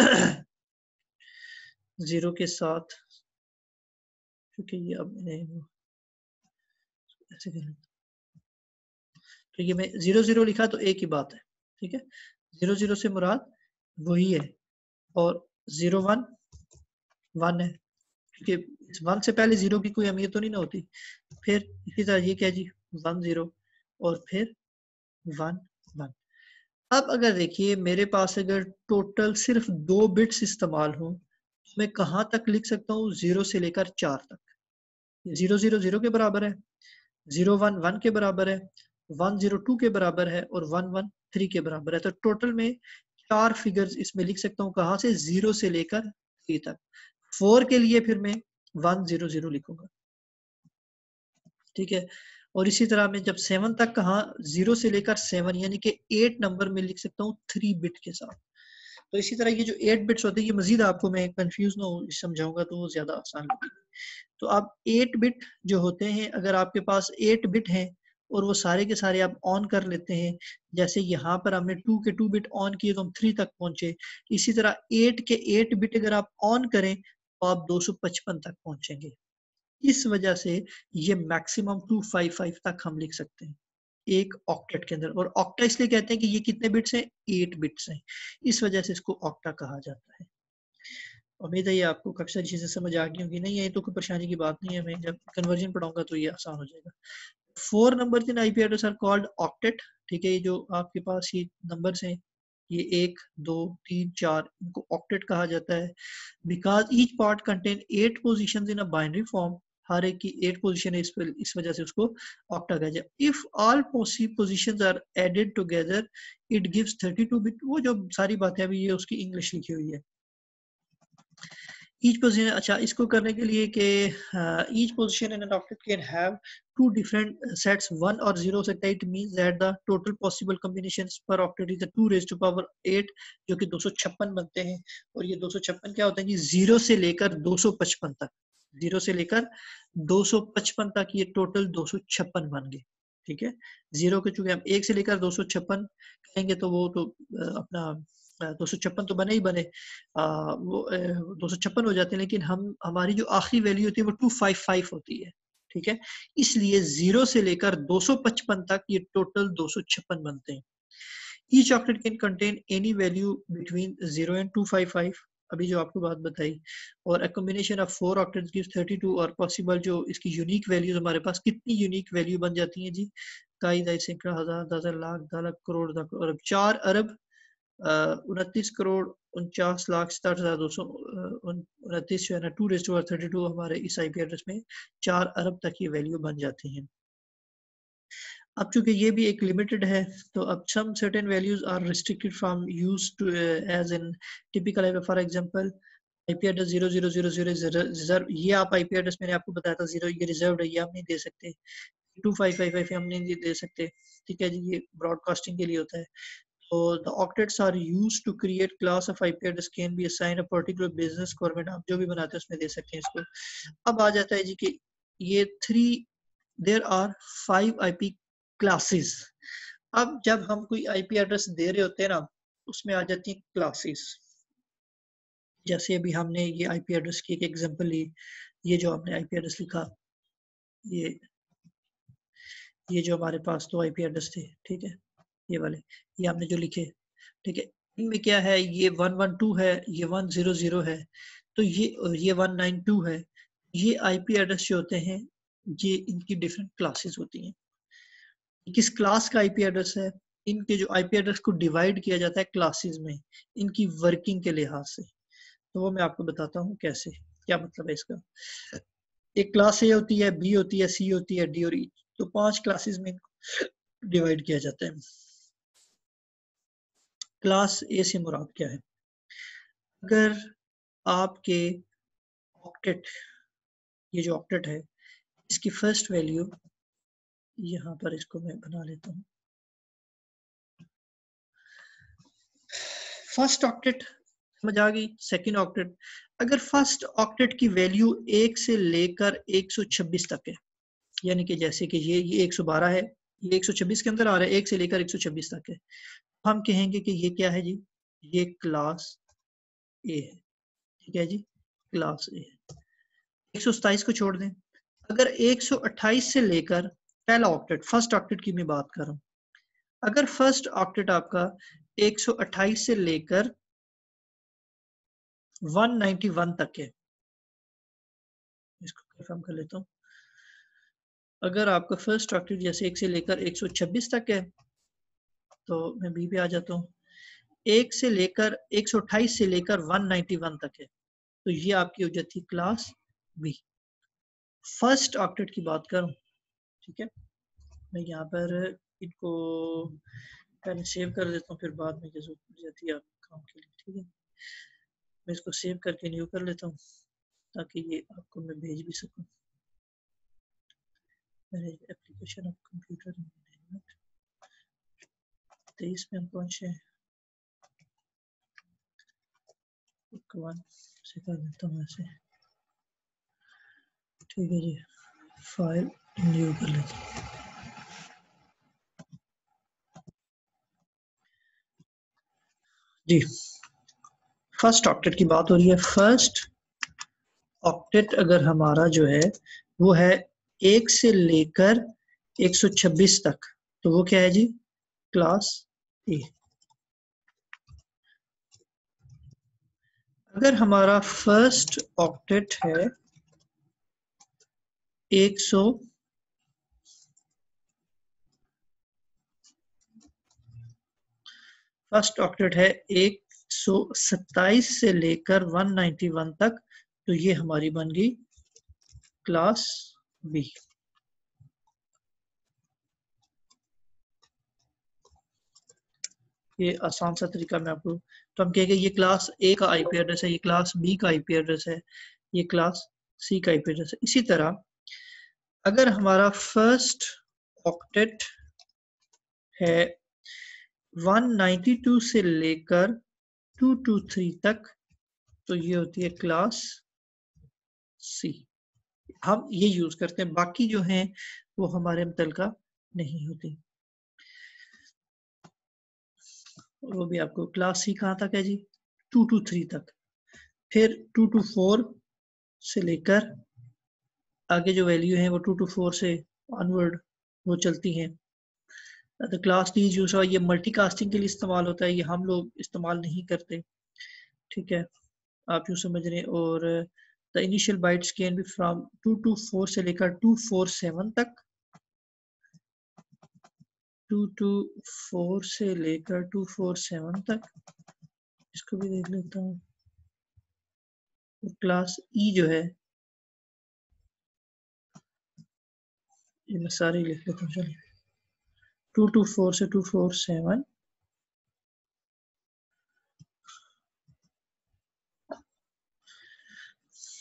जीरो के साथ, क्योंकि ये अब मैंने ऐसे कर लेता, तो ये मैं जीरो जीरो लिखा तो एक ही बात है, ठीक है। जीरो जीरो से मुराद वही है, और जीरो वन वन है, क्योंकि वन से पहले जीरो की कोई अहमियत तो नहीं ना होती। फिर इसी तरह ये क्या जी, वन जीरो, और फिर वन वन। अब अगर देखिए मेरे पास अगर टोटल सिर्फ दो बिट्स इस्तेमाल हो, तो मैं कहाँ तक लिख सकता हूँ, जीरो से लेकर चार तक। जीरो जीरो जीरो के बराबर है, जीरो वन वन के बराबर है, वन जीरो टू के बराबर है, और वन वन थ्री के बराबर है। तो टोटल में चार फिगर्स इसमें लिख सकता हूँ, कहाँ से, जीरो से लेकर थ्री तक। फोर के लिए फिर मैं वन जीरो जीरो लिखूंगा, ठीक है। और इसी तरह मैं जब सेवन तक, कहा जीरो से लेकर सेवन, यानी कि एट नंबर में लिख सकता हूँ थ्री बिट के साथ। तो इसी तरह ये जो एट बिट्स होते हैं, ये मजीद आपको मैं कंफ्यूज ना हो समझाऊंगा तो वो ज्यादा आसान लगेगा। तो आप एट बिट जो होते हैं, अगर आपके पास एट बिट हैं और वो सारे के सारे आप ऑन कर लेते हैं, जैसे यहाँ पर हमने टू के टू बिट ऑन किए तो हम थ्री तक पहुंचे, इसी तरह एट के एट बिट अगर आप ऑन करें तो आप दो सौ पचपन तक पहुंचेंगे। इस वजह से ये मैक्सिमम टू फाइव फाइव तक हम लिख सकते हैं एक ऑक्टेट के अंदर। और ऑक्टा इसलिए कहते हैं कि ये कितने बिट्स हैं, एट बिट्स हैं, इस वजह से इसको ऑक्टा कहा जाता है। उम्मीद है ये आपको काफी सारी चीजें समझ आ गई होंगी। नहीं है तो कोई परेशानी की बात नहीं है, मैं जब कन्वर्जन पढ़ाऊंगा तो ये आसान हो जाएगा। Four number in IP address are called octet, ठीक है। ये जो आपके पास ये नंबर्स हैं, ये एक दो तीन चार, इनको ऑक्टेट कहा जाता है, because each part contain eight positions in a binary form. हर एक की एट पोजीशन है, इस पर इस वजह से उसको ऑक्टा कहा जाए। If all positions are added together it gives thirty two bit. वो जो सारी बातें अभी ये उसकी इंग्लिश लिखी हुई है। ईच पोजीशन, अच्छा इसको करने के लिए कि each position in an octet can have two different sets, one और जीरो हो सकता है। It means that the total possible combinations per octet is two raise to power eight, जो कि दो सौ छप्पन बनते हैं। और ये दो सौ छप्पन क्या होता है जी, जीरो से लेकर दो सौ पचपन तक, जीरो से लेकर दो सौ पचपन तक ये टोटल दो सौ छप्पन बन गए, ठीक है। जीरो के चूंकि हम एक से लेकर दो सौ छप्पन कहेंगे तो वो तो अपना दो सौ छप्पन तो बने ही बने, आ, वो दो सौ छप्पन हो जाते हैं, लेकिन हम हमारी जो आखिरी वैल्यू होती है वो टू फाइव फाइव होती है, ठीक है। इसलिए जीरो से लेकर दो सौ पचपन तक ये टोटल दो सौ छप्पन बनते हैं। Each octet can contain any value between zero and two five five, अभी जो आपको बात बताई। और a combination of four octets gives thirty two, और पॉसिबल जो इसकी यूनिक वैल्यूज हमारे पास कितनी यूनिक वैल्यू बन जाती हैं जी, काई दाई सैकड़ा हजार दस लाख दस लाख करोड़ अरब, चार अरब उनतीस करोड़ उनचास लाख सताठ हजार दो सौ उनतीस जो है ना, two raise to thirty two हमारे इस आईपी एड्रेस में चार अरब तक ये वैल्यू बन जाती हैं। अब चूंकि ये भी एक लिमिटेड है, तो अब some certain values are restricted from use to as in typical, for example IP address zero zero zero zero reserve, ये आप आईपी एड्रेस मैंने आपको बताया था जीरो, ये रिजर्व है, ये आप नहीं दे सकते। टू फाइव फाइव फाइव हम नहीं दे सकते, ठीक है जी, ये ब्रॉडकास्टिंग के लिए होता है। तो the octets are used to create class of IP address can be assign a particular business government, आप जो भी बनाते हैं उसमें दे सकते हैं इसको। अब आ जाता है जी कि ये three, there are five IP classes. अब जब हम कोई आईपी एड्रेस दे रहे होते हैं ना, उसमें आ जाती हैं क्लासेस। जैसे अभी हमने ये आईपी एड्रेस की एक एग्जांपल ली, ये जो आपने आईपी एड्रेस लिखा, ये ये जो हमारे पास दो आईपी एड्रेस थे, ठीक है, ये वाले, ये आपने जो लिखे, ठीक है, इनमें क्या है, ये वन वन टू है, ये वन जीरो जीरो है, तो ये ये वन नाइन टू है। ये आईपी एड्रेस जो होते हैं, ये इनकी डिफरेंट क्लासेस होती हैं। किस क्लास का आईपी एड्रेस है, इनके जो आईपी एड्रेस को डिवाइड किया जाता है क्लासेस में, इनकी वर्किंग के लिहाज से। तो वो मैं आपको बताता हूँ कैसे, क्या मतलब है इसका। एक क्लास ए होती है, बी होती है, सी होती है, डी और ई, तो पांच क्लासेस में डिवाइड किया जाता है। क्लास ए से मुराद क्या है, अगर आपके ऑक्टेट, ये जो ऑक्टेट है, इसकी फर्स्ट वैल्यू, यहाँ पर इसको मैं बना लेता हूँ, फर्स्ट ऑक्टेट समझ आ गई, सेकेंड ऑक्टेट। अगर फर्स्ट ऑक्टेट की वैल्यू एक से लेकर एक सौ छब्बीस तक है, यानी कि जैसे कि ये ये एक सौ बारह है, ये एक सौ छब्बीस के अंदर आ रहा है, एक से लेकर एक सौ छब्बीस तक है, हम कहेंगे कि ये क्या है जी, ये क्लास ए है, ठीक है जी, क्लास ए। एक सौ सताइस को छोड़ दें, अगर एक सौ अट्ठाईस से लेकर, पहला ऑक्टेट, फर्स्ट ऑक्टेट की मैं बात कर रहा हूँ, अगर फर्स्ट ऑक्टेट आपका एक सौ अट्ठाईस से लेकर एक सौ इक्यानवे तक है, इसको कंफर्म कर लेता हूँ। अगर आपका फर्स्ट ऑक्टेट जैसे एक से लेकर एक सौ छब्बीस तक है, तो मैं बी पे आ जाता हूँ, एक से लेकर एक सौ अट्ठाईस से लेकर एक सौ इक्यानवे तक है, तो ये आपकी हो जाती है क्लास बी। फर्स्ट ऑक्टेट की बात करूं, ठीक है, मैं यहाँ पर इनको पहले सेव कर देता हूँ, फिर बाद में जरूरत पड़ जाती है आपके काम के लिए, ठीक है। मैं इसको सेव करके न्यू कर लेता हूँ ताकि ये आपको मैं भेज भी सकूँ। मेरे एप्लीकेशन ऑफ कंप्यूटर मैनेजमेंट तेईस में हम पहुंचे हैं, वन से कर देता हूँ ऐसे, ठीक है जी, फाइल न्यू कर लेता हूँ। जी, फर्स्ट ऑक्टेट की बात हो रही है। फर्स्ट ऑक्टेट अगर हमारा जो है वो है एक से लेकर एक सौ छब्बीस तक, तो वो क्या है जी, क्लास ए। अगर हमारा फर्स्ट ऑक्टेट है एक सौ फर्स्ट ऑक्टेट है एक सौ सत्ताईस से लेकर एक सौ इक्यानवे तक, तो ये हमारी बन गई क्लास बी। ये आसान सा तरीका मैं आपको, तो हम कहेंगे ये क्लास ए का आईपी एड्रेस है, ये क्लास बी का आईपी एड्रेस है, ये क्लास सी का आईपी एड्रेस है। इसी तरह अगर हमारा फर्स्ट ऑक्टेट है एक सौ बानवे से लेकर दो सौ तेईस तक, तो ये होती है क्लास सी। हम ये यूज करते हैं, बाकी जो हैं वो हमारे मुतलका नहीं होती। वो भी आपको क्लास सी कहाँ तक है जी, टू टू थ्री तक, फिर टू टू फोर से लेकर आगे जो वैल्यू है वो टू टू फोर से ऑनवर्ड वो चलती हैं। तो क्लास डी यूज हुआ, ये मल्टीकास्टिंग के लिए इस्तेमाल होता है, ये हम लोग इस्तेमाल नहीं करते, ठीक है, आप यूँ समझ रहे हैं। और the initial bytes can be from two two four से लेकर टू फोर सेवन तक, टू टू फोर से लेकर टू फोर सेवन तक, इसको भी देख लेता हूँ। क्लास ई जो है, ये मैं सारी लिख लेता हूँ, चलिए, टू टू फोर से two four seven,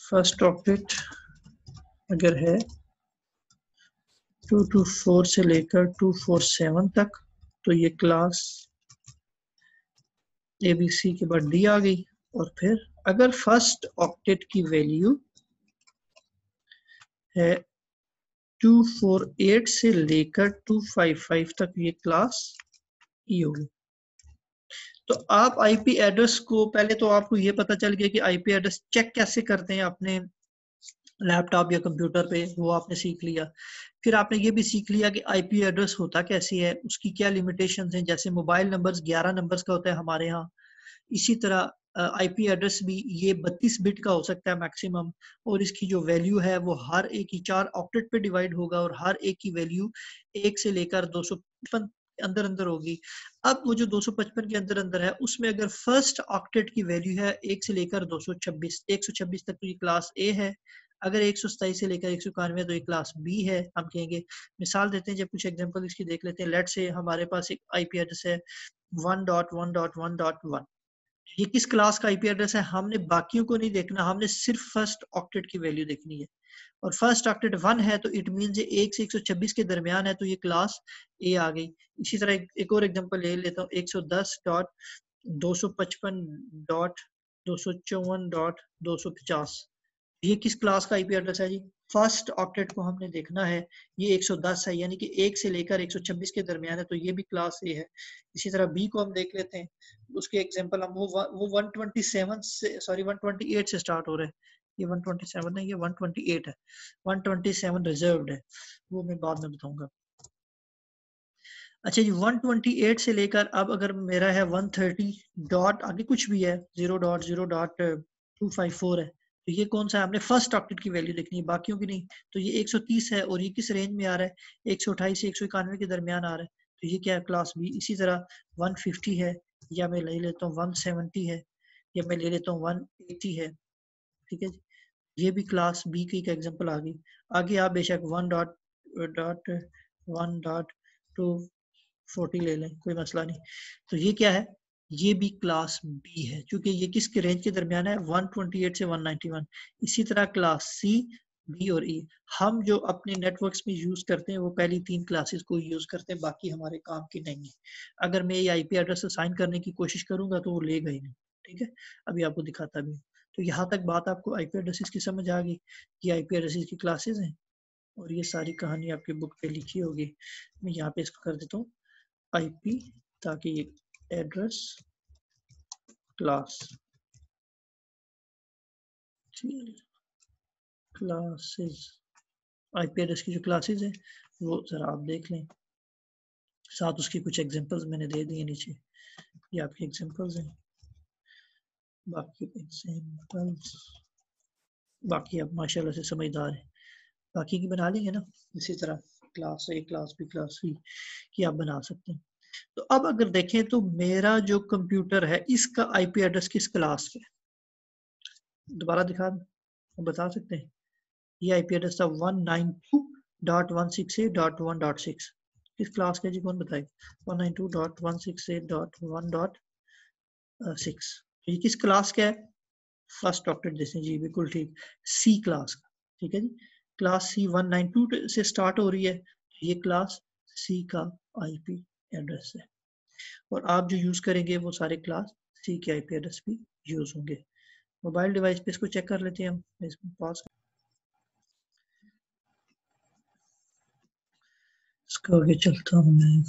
first octet अगर है टू टू फोर से लेकर टू फोर सेवन तक, तो ये क्लास ए बी सी के बाद डी आ गई। और फिर अगर फर्स्ट ऑक्टेट की वैल्यू है टू फोर एट से लेकर टू फाइव फाइव तक, ये क्लास ई होगी। तो आप आईपी एड्रेस को, पहले तो आपको ये पता चल गया कि आईपी एड्रेस चेक कैसे करते हैं अपने लैपटॉप या कंप्यूटर पे, वो आपने सीख लिया। फिर आपने ये भी सीख लिया कि आईपी एड्रेस होता कैसी है, उसकी क्या लिमिटेशंस हैं। जैसे मोबाइल नंबर्स ग्यारह नंबर्स का होता है हमारे यहाँ, इसी तरह आईपी एड्रेस भी ये बत्तीस बिट का हो सकता है मैक्सिमम, और इसकी जो वैल्यू है वो हर एक की चार ऑक्टेट पे डिवाइड होगा, और हर एक की वैल्यू एक से लेकर दो सौ पचपन अंदर अंदर होगी। अब वो जो दो सौ पचपन के अंदर अंदर है, उसमें अगर फर्स्ट ऑक्टेट की वैल्यू है एक से लेकर दो सौ छब्बीस, एक सौ छब्बीस तक, तो ये क्लास ए है। अगर एक सौ सताईस से लेकर एक सौ इक्यानवे, तो ये क्लास बी है। हम कहेंगे, मिसाल देते हैं, जब कुछ एग्जांपल इसकी देख लेते हैं। लेट से हमारे पास एक आईपी एड्रेस है one dot one dot one dot one. ये किस क्लास का आईपी एड्रेस है, हमने बाकियों को नहीं देखना, हमने सिर्फ फर्स्ट ऑक्टेट की वैल्यू देखनी है। और फर्स्ट ऑक्टेट वन है, तो इट मीन एक से एक सौ छब्बीस के दरमियान है, तो ये क्लास ए आ गई। इसी तरह एक, एक और एग्जांपल ले लेता हूँ, एक सौ दस डॉट दो सौ पचपन डॉट दो सौ चौवन डॉट दो सौ पचास। ये किस क्लास का आईपी एड्रेस है जी, फर्स्ट ऑक्टेट को हमने देखना है। ये एक सौ दस है, यानी कि एक से लेकर एक सौ छब्बीस के दरमियान है, तो ये भी क्लास ए है। इसी तरह बी को हम देख लेते हैं, उसके एग्जांपल हम वो वो वन ट्वेंटी सेवन से, सॉरी वन ट्वेंटी एट से स्टार्ट हो रहा है। ये वन ट्वेंटी सेवन नहीं, ये वन ट्वेंटी एट है। वन ट्वेंटी सेवन रिजर्व्ड है, वो मैं बाद में बताऊंगा। अच्छा जी, वन ट्वेंटी एट से लेकर अब अगर मेरा है वन थर्टी डॉट आगे कुछ भी है, zero dot zero dot two five four है, तो ये कौन सा है, हमने फर्स्ट ऑक्टेट की वैल्यू देखनी है, बाकियों की नहीं। तो ये एक सौ तीस है, और ये किस रेंज में आ रहा है, एक सौ अट्ठाईस से एक सौ इक्यानवे के दरमियान आ रहा है, तो ये क्या है, क्लास बी। इसी तरह वन फिफ्टी है, या मैं ले लेता हूँ वन सेवेंटी है, या मैं ले लेता हूँ वन एटी है, ठीक है जी, ये भी क्लास बी की का एग्जांपल आ गई। आगे आप बेशक one dot dot one dot two forty ले लें, कोई मसला नहीं। तो ये क्या है, ये भी क्लास बी है, क्योंकि ये किसके रेंज के दरमियान है, वन ट्वेंटी एट से वन नाइंटी वन। इसी तरह क्लास सी, बी और ई, हम जो अपने नेटवर्क्स में यूज करते हैं वो पहली तीन क्लासेस को यूज करते हैं, बाकी हमारे काम की नहीं है। अगर मैं ये आईपी एड्रेस असाइन करने की कोशिश करूंगा तो वो लेगा ही नहीं, ठीक है। अभी आपको दिखाता भी। तो यहाँ तक बात आपको आईपी एड्रेसेस की समझ आ गई, ये आईपी एड्रेसेस की क्लासेस हैं, और ये सारी कहानी आपकी बुक पे लिखी होगी। मैं यहाँ पे इसको कर देता हूँ आईपी, ताकि ये address class classes, IP address की जो क्लासेस है वो जरा आप देख लें, साथ उसकी कुछ एग्जांपल्स मैंने दे दिए नीचे, ये आपके एग्जांपल्स हैं। बाकी एग्जांपल्स, बाकी आप माशाल्लाह से समझदार हैं, बाकी की बना लेंगे ना, इसी तरह class A, class B, class C की आप बना सकते हैं। तो अब अगर देखें तो मेरा जो कंप्यूटर है इसका आईपी एड्रेस किस क्लास के, दोबारा दिखा बता सकते हैं। ये आईपी एड्रेस था one nine two dot one six eight dot one dot six, किस क्लास का जी, कौन बताएगा, one nine two dot one six eight dot one dot six, ये किस क्लास का है, फर्स्ट ऑक्टेट जैसे जी, बिल्कुल ठीक, सी क्लास का, ठीक है जी। Class C one nine two से स्टार्ट हो रही है, ये क्लास सी का आईपी एड्रेस है, और आप जो यूज करेंगे वो सारे क्लास सी के आईपी एड्रेस भी यूज होंगे। मोबाइल डिवाइस पे इसको चेक कर लेते हैं हम, इसको पॉज, इसका आगे चलता हूँ मैं।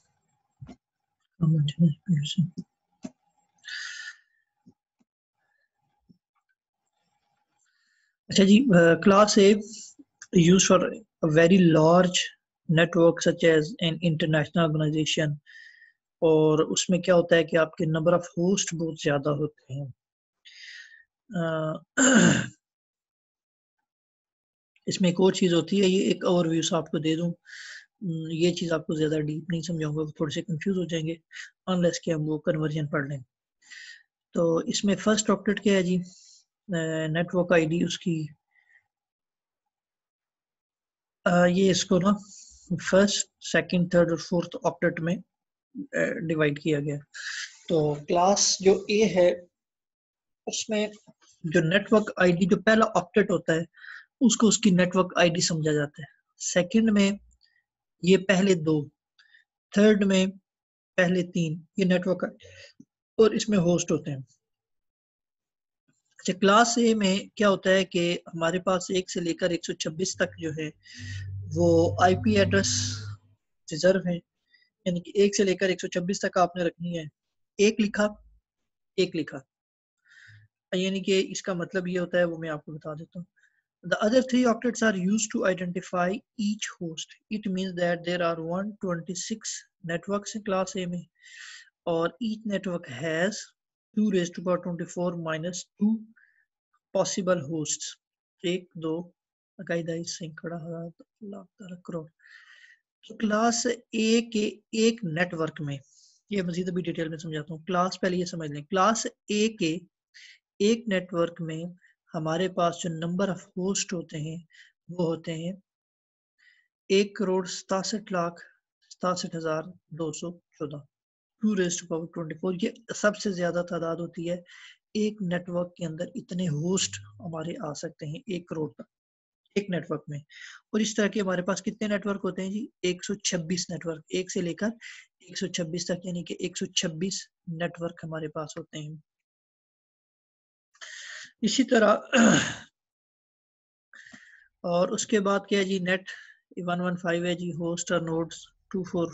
अच्छा जी, class A use for a very large network such as an international organization, और उसमें क्या होता है कि आपके नंबर ऑफ होस्ट बहुत ज्यादा होते हैं। uh, इसमें एक और चीज होती है, ये एक ओवरव्यू से आपको दे दूं, ये चीज आपको ज्यादा डीप नहीं समझाऊंगा, थोड़े से कंफ्यूज हो जाएंगे अनलेस कि हम वो कन्वर्जन पढ़ लें। तो इसमें फर्स्ट ऑक्टेट क्या है जी, नेटवर्क आईडी उसकी, आ, ये इसको ना फर्स्ट, सेकंड, थर्ड और फोर्थ ऑक्टेट में डिवाइड किया गया। तो क्लास जो ए है उसमें जो नेटवर्क आईडी जो पहला ऑक्टेट होता है उसको उसकी नेटवर्क आईडी समझा जाता है। सेकंड में ये पहले दो, थर्ड में पहले तीन, ये नेटवर्क और इसमें होस्ट होते हैं। अच्छा, क्लास ए में क्या होता है कि हमारे पास एक से लेकर एक सौ छब्बीस तक जो है वो आईपी एड्रेस रिजर्व है, यानी कि एक से लेकर एक सौ छब्बीस तक आपने रखनी है। एक लिखा एक लिखा, यानी कि इसका मतलब ये होता है, वो मैं आपको बता देता हूँ। The other three octets are used to identify each host. It means that there are one hundred twenty-six networks in class A में, और each network has two raised to power twenty-four minus two possible hosts. एक दो इकाई सैकड़ा हजार लाख करोड़। तो class ए के एक नेटवर्क में, ये मजीद अभी डिटेल में समझाता हूँ। क्लास पहले ये समझ लें, क्लास ए के एक नेटवर्क में हमारे पास जो नंबर ऑफ होस्ट होते हैं वो होते हैं एक करोड़ सतासठ लाख सतासठ हजार दो सौ चौदह, two raise two power twenty four. ये सबसे ज्यादा तादाद होती है, एक नेटवर्क के अंदर इतने होस्ट हमारे आ सकते हैं एक करोड़ तक एक नेटवर्क में। और इस तरह के हमारे पास कितने नेटवर्क होते हैं जी? एक सौ छब्बीस नेटवर्क, एक से लेकर एक सौ छब्बीस तक, यानी कि एक सौ छब्बीस नेटवर्क हमारे पास होते हैं। इसी तरह और उसके बाद क्या है जी? नेट वन वन फाइव है जी, होस्ट और nodes two four.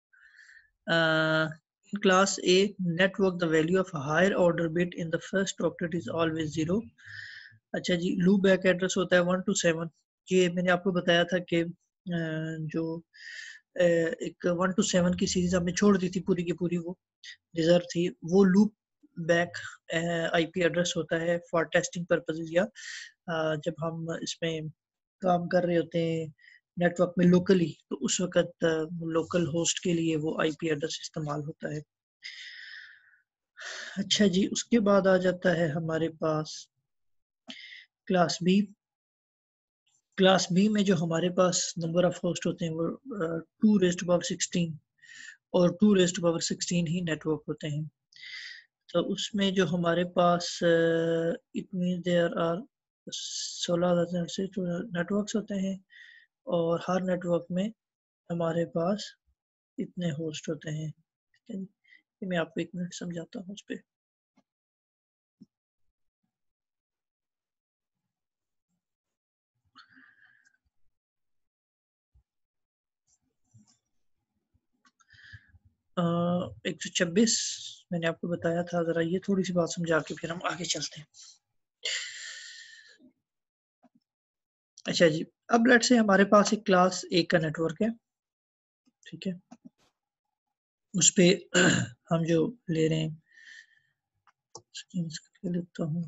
in class A network the value of a higher order bit in the first octet is always zero। अच्छा जी, लूप बैक एड्रेस होता है वन टू सेवन। ये मैंने आपको बताया था कि जो एक वन टू सेवन की सीरीज हमने छोड़ दी थी पूरी की पूरी, वो रिजर्व थी। वो लूप बैक आईपी एड्रेस होता है फॉर टेस्टिंग पर्पसेस, या जब हम इसमें काम कर रहे होते हैं नेटवर्क में लोकली, तो उस वक्त लोकल होस्ट के लिए वो आईपी एड्रेस इस्तेमाल होता है। अच्छा जी, उसके बाद आ जाता है हमारे पास क्लास बी। क्लास बी में जो हमारे पास नंबर ऑफ होस्ट होते हैं वो two raise two power sixteen और two raise two power sixteen ही नेटवर्क होते हैं। तो उसमें जो हमारे पास इट मीन देयर आर सोलह नेटवर्क्स होते हैं, और हर नेटवर्क में हमारे पास इतने होस्ट होते हैं। ये मैं आपको एक मिनट समझाता हूँ उस पर। एक सौ छब्बीस मैंने आपको बताया था, जरा ये थोड़ी सी बात समझा के फिर हम आगे चलते हैं। अच्छा जी, अब लेट्स से हमारे पास एक क्लास ए का नेटवर्क है, ठीक है। उस पे हम जो ले रहे हैं, स्क्रीन लेता हूँ,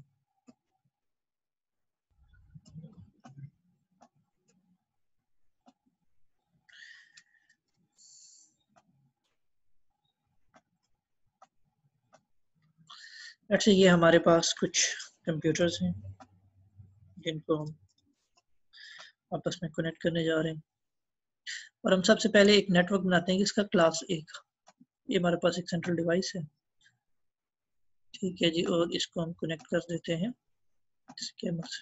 लेट्स से ये हमारे पास कुछ कंप्यूटर्स हैं जिनको हम आपस में कनेक्ट करने जा रहे हैं, और हम सबसे पहले एक नेटवर्क बनाते हैं जिसका क्लास ए का। ये हमारे पास एक सेंट्रल डिवाइस है, ठीक है जी, और इसको हम कनेक्ट कर देते हैं इसके अंदर।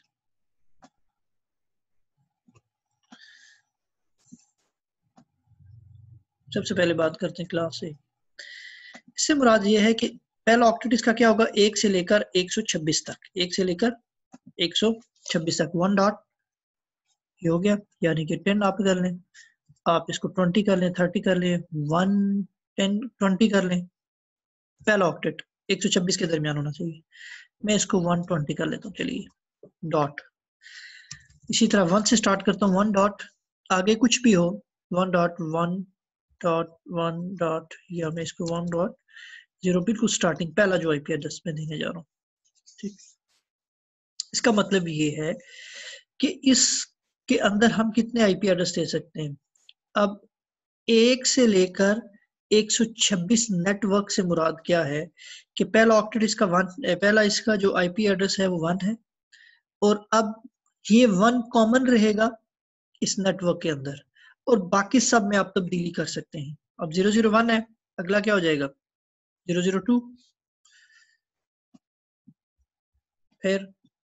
सबसे पहले बात करते हैं क्लास ए। इससे मुराद ये है कि पहला ऑक्टेट इसका क्या होगा? एक से लेकर एक सौ छब्बीस तक, एक से लेकर एक सौ छब्बीस तक, वन डॉट ये हो गया, यानी कि टेन आप कर लें, आप इसको ट्वेंटी कर लें, थर्टी कर लें, वन टेन ट्वेंटी कर लें। पहला ऑक्टेट एक सौ छब्बीस के दरमियान होना चाहिए। मैं इसको वन ट्वेंटी कर लेता हूँ, चलिए, डॉट। इसी तरह वन से स्टार्ट करता हूँ, वन डॉट, आगे कुछ भी हो, one dot one dot one dot, या मैं इसको वन डॉट जीरो, बिल्कुल स्टार्टिंग पहला जो आईपी एड्रेस में देने जा रहा हूँ, ठीक। इसका मतलब ये है कि इसके अंदर हम कितने आईपी एड्रेस दे सकते हैं। अब एक से लेकर एक सौ छब्बीस नेटवर्क से मुराद क्या है कि पहला ऑक्टेट इसका वन, पहला इसका जो आईपी एड्रेस है वो वन है, और अब ये वन कॉमन रहेगा इस नेटवर्क के अंदर, और बाकी सब में आप तब्दीली कर सकते हैं। अब जीरो जीरो वन है, अगला क्या हो जाएगा? जीरो जीरो टू, फिर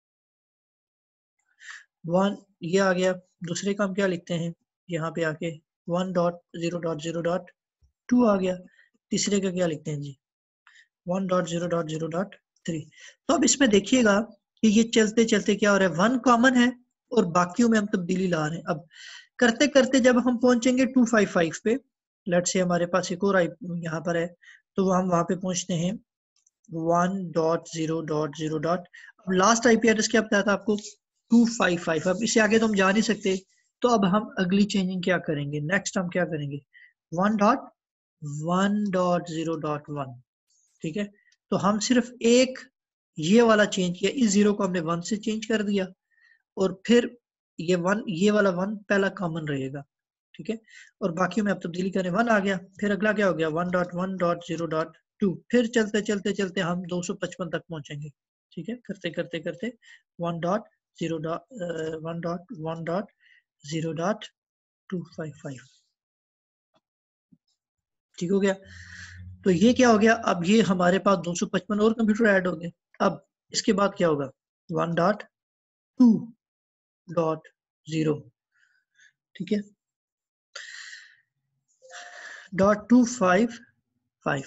वन ये आ गया। दूसरे का हम क्या लिखते हैं यहाँ पे आके one dot zero dot zero dot two आ गया। तीसरे का क्या लिखते हैं जी one dot zero dot zero dot three. तो अब इसमें देखिएगा कि ये चलते चलते क्या हो रहा है, वन कॉमन है और बाकियों में हम तब्दीली ला रहे हैं। अब करते करते जब हम पहुंचेंगे टू फाइव फाइव पे, लेट से हमारे पास एक और आई यहाँ पर है, तो हम वहां पे पहुंचते हैं one dot zero dot zero dot. अब लास्ट आईपी एड्रेस क्या बताया था आपको, टू फाइव फाइव। अब इससे आगे तो हम जा नहीं सकते, तो अब हम अगली चेंजिंग क्या करेंगे, नेक्स्ट हम क्या करेंगे one dot one dot zero dot one. ठीक है, तो हम सिर्फ एक ये वाला चेंज किया, इस जीरो को हमने वन से चेंज कर दिया और फिर ये वन ये वाला वन पहला कॉमन रहेगा। ठीक है, और बाकी में अब तब्दीली करें वन आ गया। फिर अगला क्या हो गया one dot one dot zero dot two. फिर चलते चलते चलते हम दो सौ पचपन तक पहुंचेंगे। ठीक है, करते करते करते one dot zero dot one dot one dot zero dot two five five. ठीक हो गया। तो ये क्या हो गया, अब ये हमारे पास दो सौ पचपन और कंप्यूटर ऐड हो गए। अब इसके बाद क्या होगा one dot two dot zero. ठीक है, डॉट टू फाइव फाइव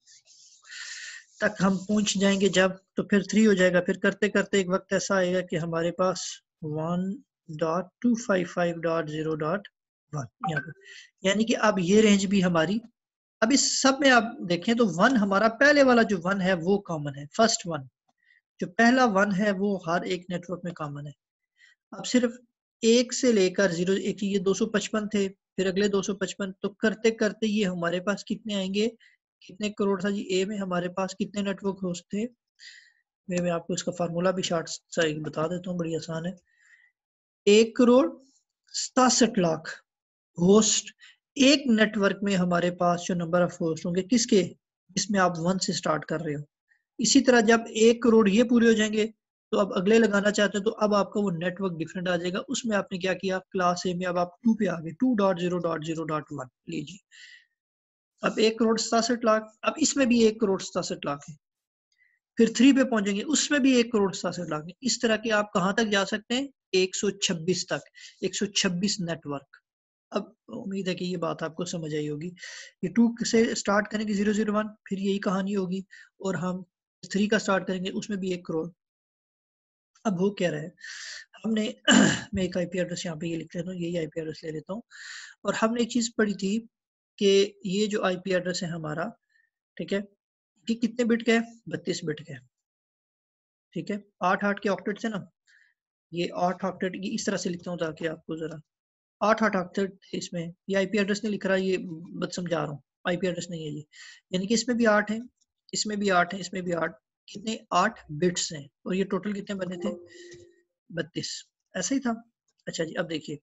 तक हम पहुंच जाएंगे जब, तो फिर थ्री हो जाएगा। फिर करते करते एक वक्त ऐसा आएगा कि हमारे पास one dot two five five dot zero dot one यहाँ पे, यानी कि अब ये रेंज भी हमारी, अब इस सब में आप देखें तो वन हमारा पहले वाला जो वन है वो कॉमन है। फर्स्ट वन जो पहला वन है वो हर एक नेटवर्क में कॉमन है। अब सिर्फ एक से लेकर जीरो एक, ये दो सौ पचपन थे, फिर अगले दो सौ पचपन, तो करते करते ये हमारे पास कितने आएंगे, कितने करोड़ था जी ए में हमारे पास कितने नेटवर्क होस्ट थे। मैं मैं आपको इसका फार्मूला भी शॉर्ट सा बता देता हूँ, बड़ी आसान है। एक करोड़ सतासठ लाख होस्ट एक नेटवर्क में हमारे पास जो नंबर ऑफ होस्ट होंगे किसके, इसमें आप वन से स्टार्ट कर रहे हो। इसी तरह जब एक करोड़ ये पूरे हो जाएंगे तो अब अगले लगाना चाहते हैं, तो अब आपका वो नेटवर्क डिफरेंट आ जाएगा। उसमें आपने क्या किया, क्लास ए में अब आप टू पे आ गए, two dot zero dot zero dot one लीजिए। अब एक करोड़ सतासठ लाख, अब इसमें भी एक करोड़ सतासठ लाख है। फिर थ्री पे पहुंचेंगे उसमें भी एक करोड़ सतासठ लाख है। इस तरह के आप कहां तक जा सकते हैं, एक सौ छब्बीस तक, एक सौ छब्बीस नेटवर्क। अब उम्मीद है कि ये बात आपको समझ आई होगी। ये टू से स्टार्ट करेंगे जीरो जीरो वन, फिर यही कहानी होगी, और हम थ्री का स्टार्ट करेंगे उसमें भी एक करोड़। अब वो क्या रहा है, हमने मैं एक आईपी एड्रेस यहाँ पे ये लिख लेता हूँ, यही आईपी एड्रेस ले लेता हूँ। और हमने एक चीज पढ़ी थी कि ये जो आईपी एड्रेस है हमारा, ठीक है, ये कितने बिट का है, बत्तीस बिट का है। ठीक है, आठ आठ के ऑक्टेट से ना, ये आठ ऑक्टेट, ये इस तरह से लिखता हूँ ताकि आपको जरा आठ आठ ऑक्टेट इसमें, ये आईपी एड्रेस नहीं लिख रहा, ये बस समझा रहा हूँ, आईपी एड्रेस नहीं है ये। यानी कि इसमें भी आठ है, इसमें भी आठ है, इसमें भी आठ, कितने आठ बिट्स हैं, और ये टोटल कितने बने थे बत्तीस, ऐसा ही था। अच्छा जी, अब देखिए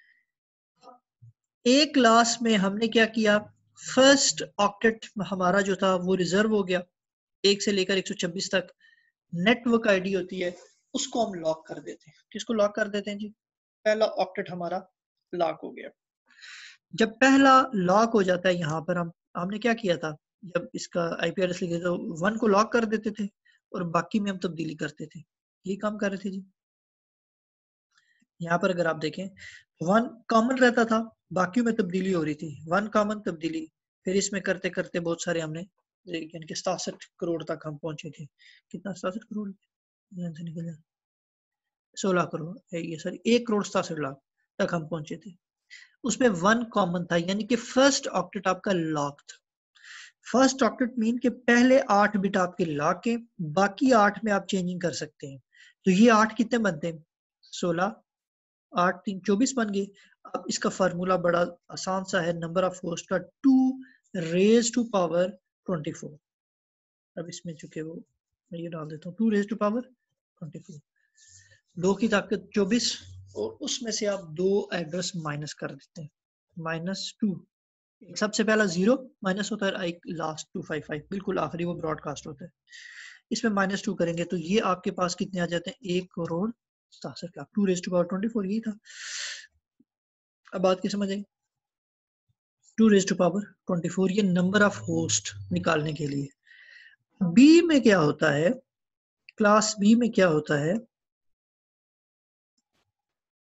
एक क्लास में हमने क्या किया, फर्स्ट ऑक्टेट हमारा जो था वो रिजर्व हो गया, एक से लेकर एक सौ छब्बीस तक नेटवर्क आईडी होती है, उसको हम लॉक कर देते हैं। किसको लॉक कर देते हैं जी, पहला ऑक्टेट हमारा लॉक हो गया। जब पहला लॉक हो जाता है यहाँ पर, हम हमने क्या किया था, जब इसका आईपी एड्रेस लिखे तो वन को लॉक कर देते थे और बाकी में हम तब्दीली करते थे, ये काम कर रहे थे जी। यहाँ पर अगर आप देखें वन कॉमन रहता था, बाकियों में तब्दीली हो रही थी, वन कॉमन तब्दीली, फिर इसमें करते करते बहुत सारे हमने, यानी कि सतासठ करोड़ तक हम पहुंचे थे। कितना, सतासठ करोड़ से निकल जाए, सोलह करोड़ ये सॉरी एक करोड़ सतासठ लाख तक हम पहुंचे थे। उसमें वन कॉमन था, यानी कि फर्स्ट ऑक्टेट आपका लॉक था। फर्स्ट ऑक्टेट मीन के पहले आठ बिट आपके लॉक के, बाकी आठ में आप चेंजिंग कर सकते हैं। तो ये आठ कितने बनते हैं, सोलह, आठ तीन चौबीस बन गए। अब इसका फार्मूला बड़ा आसान सा है, नंबर ऑफ होस्ट का two raise to power twenty four. अब इसमें चुके वो मैं ये डाल देता हूँ, two raise to power twenty four, दो की ताकत चौबीस, और उसमें से आप दो एड्रेस माइनस कर देते हैं, माइनस टू, सबसे पहला जीरो माइनस होता है, एक लास्ट टू फाइव फाइव बिल्कुल आखिरी वो ब्रॉडकास्ट होता है, इसमें माइनस टू करेंगे तो ये आपके पास कितने आ जाते हैं, एक करोड़ सतासठ lakh, two raise to power twenty four यही था। अब बात की समझ आई, two raise to power twenty four, ये नंबर ऑफ होस्ट निकालने के लिए। बी में क्या होता है, क्लास बी में क्या होता है,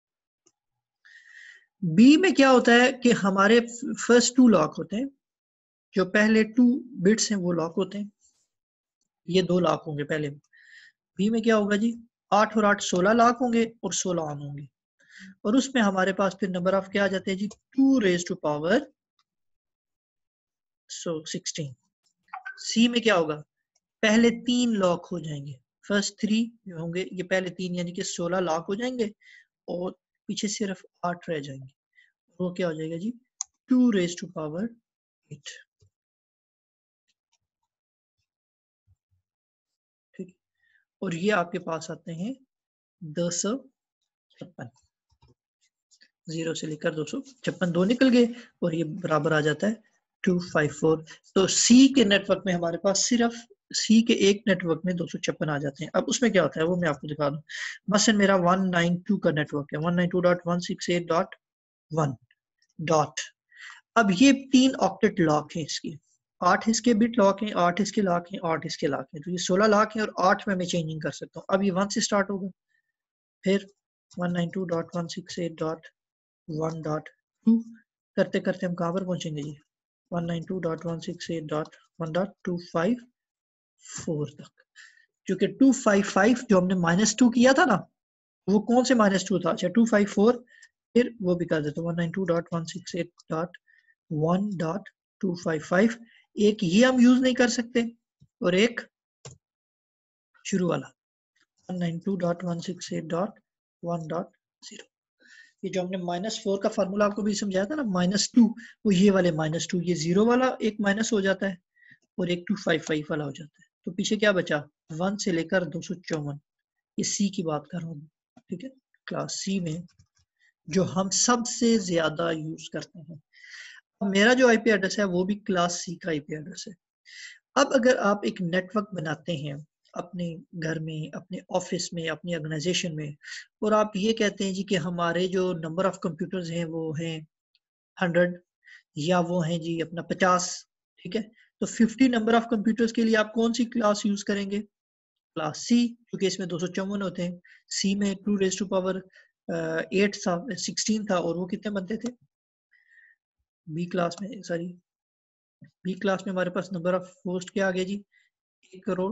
बी में क्या होता है कि हमारे फर्स्ट टू लॉक होते हैं, जो पहले टू बिट्स हैं वो लॉक होते हैं, ये दो लॉक होंगे पहले। बी में क्या होगा जी, आठ और आठ सोलह लॉक होंगे और सोलह ऑन होंगे, और उसमें हमारे पास फिर नंबर ऑफ क्या आ जाते हैं जी, two raise to power so sixteen. C में क्या होगा, पहले तीन लॉक हो जाएंगे, फर्स्ट थ्री जो होंगे ये पहले तीन यानी कि सोलह लॉक हो जाएंगे और पीछे सिर्फ आठ रह जाएंगे, वो क्या हो जाएगा जी, two raise to power eight. ठीक, और ये आपके पास आते हैं दो सौ छप्पन, जीरो से लेकर दो सौ छप्पन, दो निकल गए और ये बराबर आ जाता है टू फाइव फोर। तो सी के नेटवर्क में हमारे पास सिर्फ सी के एक नेटवर्क में दो सौ छप्पन आ जाते हैं। अब उसमें क्या होता है वो मैं आपको दिखा दूं। मसलन मेरा वन नाइन टू का नेटवर्क है, one nine two dot one six eight dot one dot. अब ये तीन ऑक्टेट लॉक हैं इसके, आठ इसके बिट लॉक हैं, आठ इसके लॉक हैं, आठ इसके लॉक हैं, तो ये सोलह लॉक हैं और आठ में मैं चेंजिंग कर सकता हूँ। अब ये वन से स्टार्ट होगा, फिर one nine two dot one six eight dot one dot two करते करते हम कहाँ पर पहुंचेंगे जी, one nine two dot one six eight dot one dot two five four तक। क्योंकि टू फाइव फाइव जो हमने माइनस टू किया था ना, वो कौन से माइनस टू था, अच्छा टू फाइव फोर, फिर वो भी कर देते one nine two dot one six eight dot one dot two five five. एक ये हम यूज नहीं कर सकते और एक शुरू वाला one nine two dot one six eight dot one dot zero. ये जो हमने माइनस फोर का फार्मूला आपको भी समझाया था ना, माइनस टू, वो ये वाले माइनस टू, ये जीरो वाला एक माइनस हो जाता है और एक टू फाइव फाइव वाला हो जाता है। तो पीछे क्या बचा, वन से लेकर दो सौ चौवन, ये सी की बात कर रहा हूँ। ठीक है, क्लास सी में जो हम सबसे ज्यादा यूज करते हैं। अब मेरा जो आईपी एड्रेस है वो भी क्लास सी का आईपी एड्रेस है। अब अगर आप एक नेटवर्क बनाते हैं अपने घर में, अपने ऑफिस में, अपनी ऑर्गेनाइजेशन में, और आप ये कहते हैं जी कि हमारे जो नंबर ऑफ कंप्यूटर्स हैं वो हैं हंड्रेड या वो हैं जी अपना पचास, ठीक है, तो फिफ्टी नंबर ऑफ कंप्यूटर्स के लिए आप कौन सी क्लास यूज करेंगे, क्लास सी, क्योंकि इसमें दो सौ चौवन होते हैं। सी में two raise to power eight था, सिक्सटीन था, और वो कितने बनते थे, बी क्लास में, सॉरी बी क्लास में हमारे पास नंबर ऑफ होस्ट क्या आ गया जी, एक करोड़,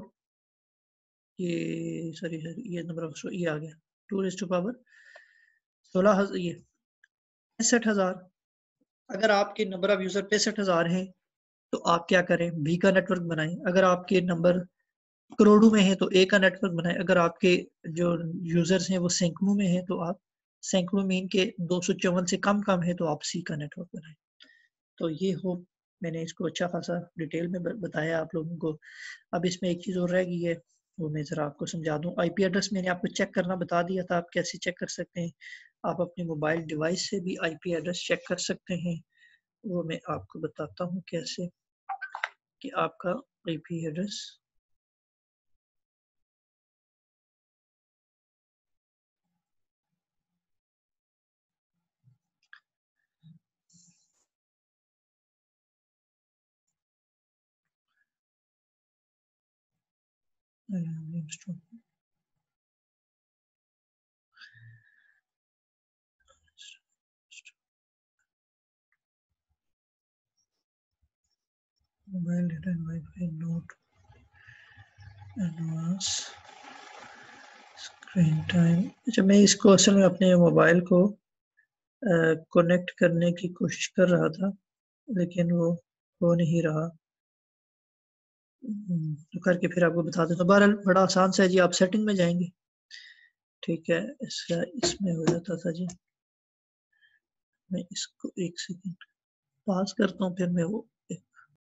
ये सॉरी सॉरी ये नंबर ऑफ ये आ गया टू रेज टू पावर सोलह हजार, ये पैंसठ हजार। अगर आपके नंबर ऑफ यूजर पैंसठ हजार हैं तो आप क्या करें, बी का नेटवर्क बनाएं। अगर आपके नंबर करोड़ों में है तो ए का नेटवर्क बनाएं। अगर आपके जो यूजर्स हैं वो सैकड़ों में है तो आप सैकड़ों में इनके दो सौ चौवन से कम कम है तो आप सी का नेटवर्क बनाएं। तो ये हो, मैंने इसको अच्छा खासा डिटेल में बताया आप लोगों को। अब इसमें एक चीज़ और रह गई है, वो मैं ज़रा आपको समझा दूं। आईपी एड्रेस मैंने आपको चेक करना बता दिया था, आप कैसे चेक कर सकते हैं। आप अपने मोबाइल डिवाइस से भी आईपी एड्रेस चेक कर सकते हैं, वो मैं आपको बताता हूँ कैसे, कि आपका IP address mobile data and wifi note advance screen time. अच्छा, मैं इसको असल में अपने मोबाइल को कनेक्ट करने की कोशिश कर रहा था लेकिन वो हो नहीं रहा, तो करके फिर आपको बता देता हूँ। बहरहाल बड़ा आसान सा है जी, आप सेटिंग में जाएंगे, ठीक है, इसका इसमें हो जाता था जी। मैं इसको एक सेकंड पास करता हूँ, फिर मैं वो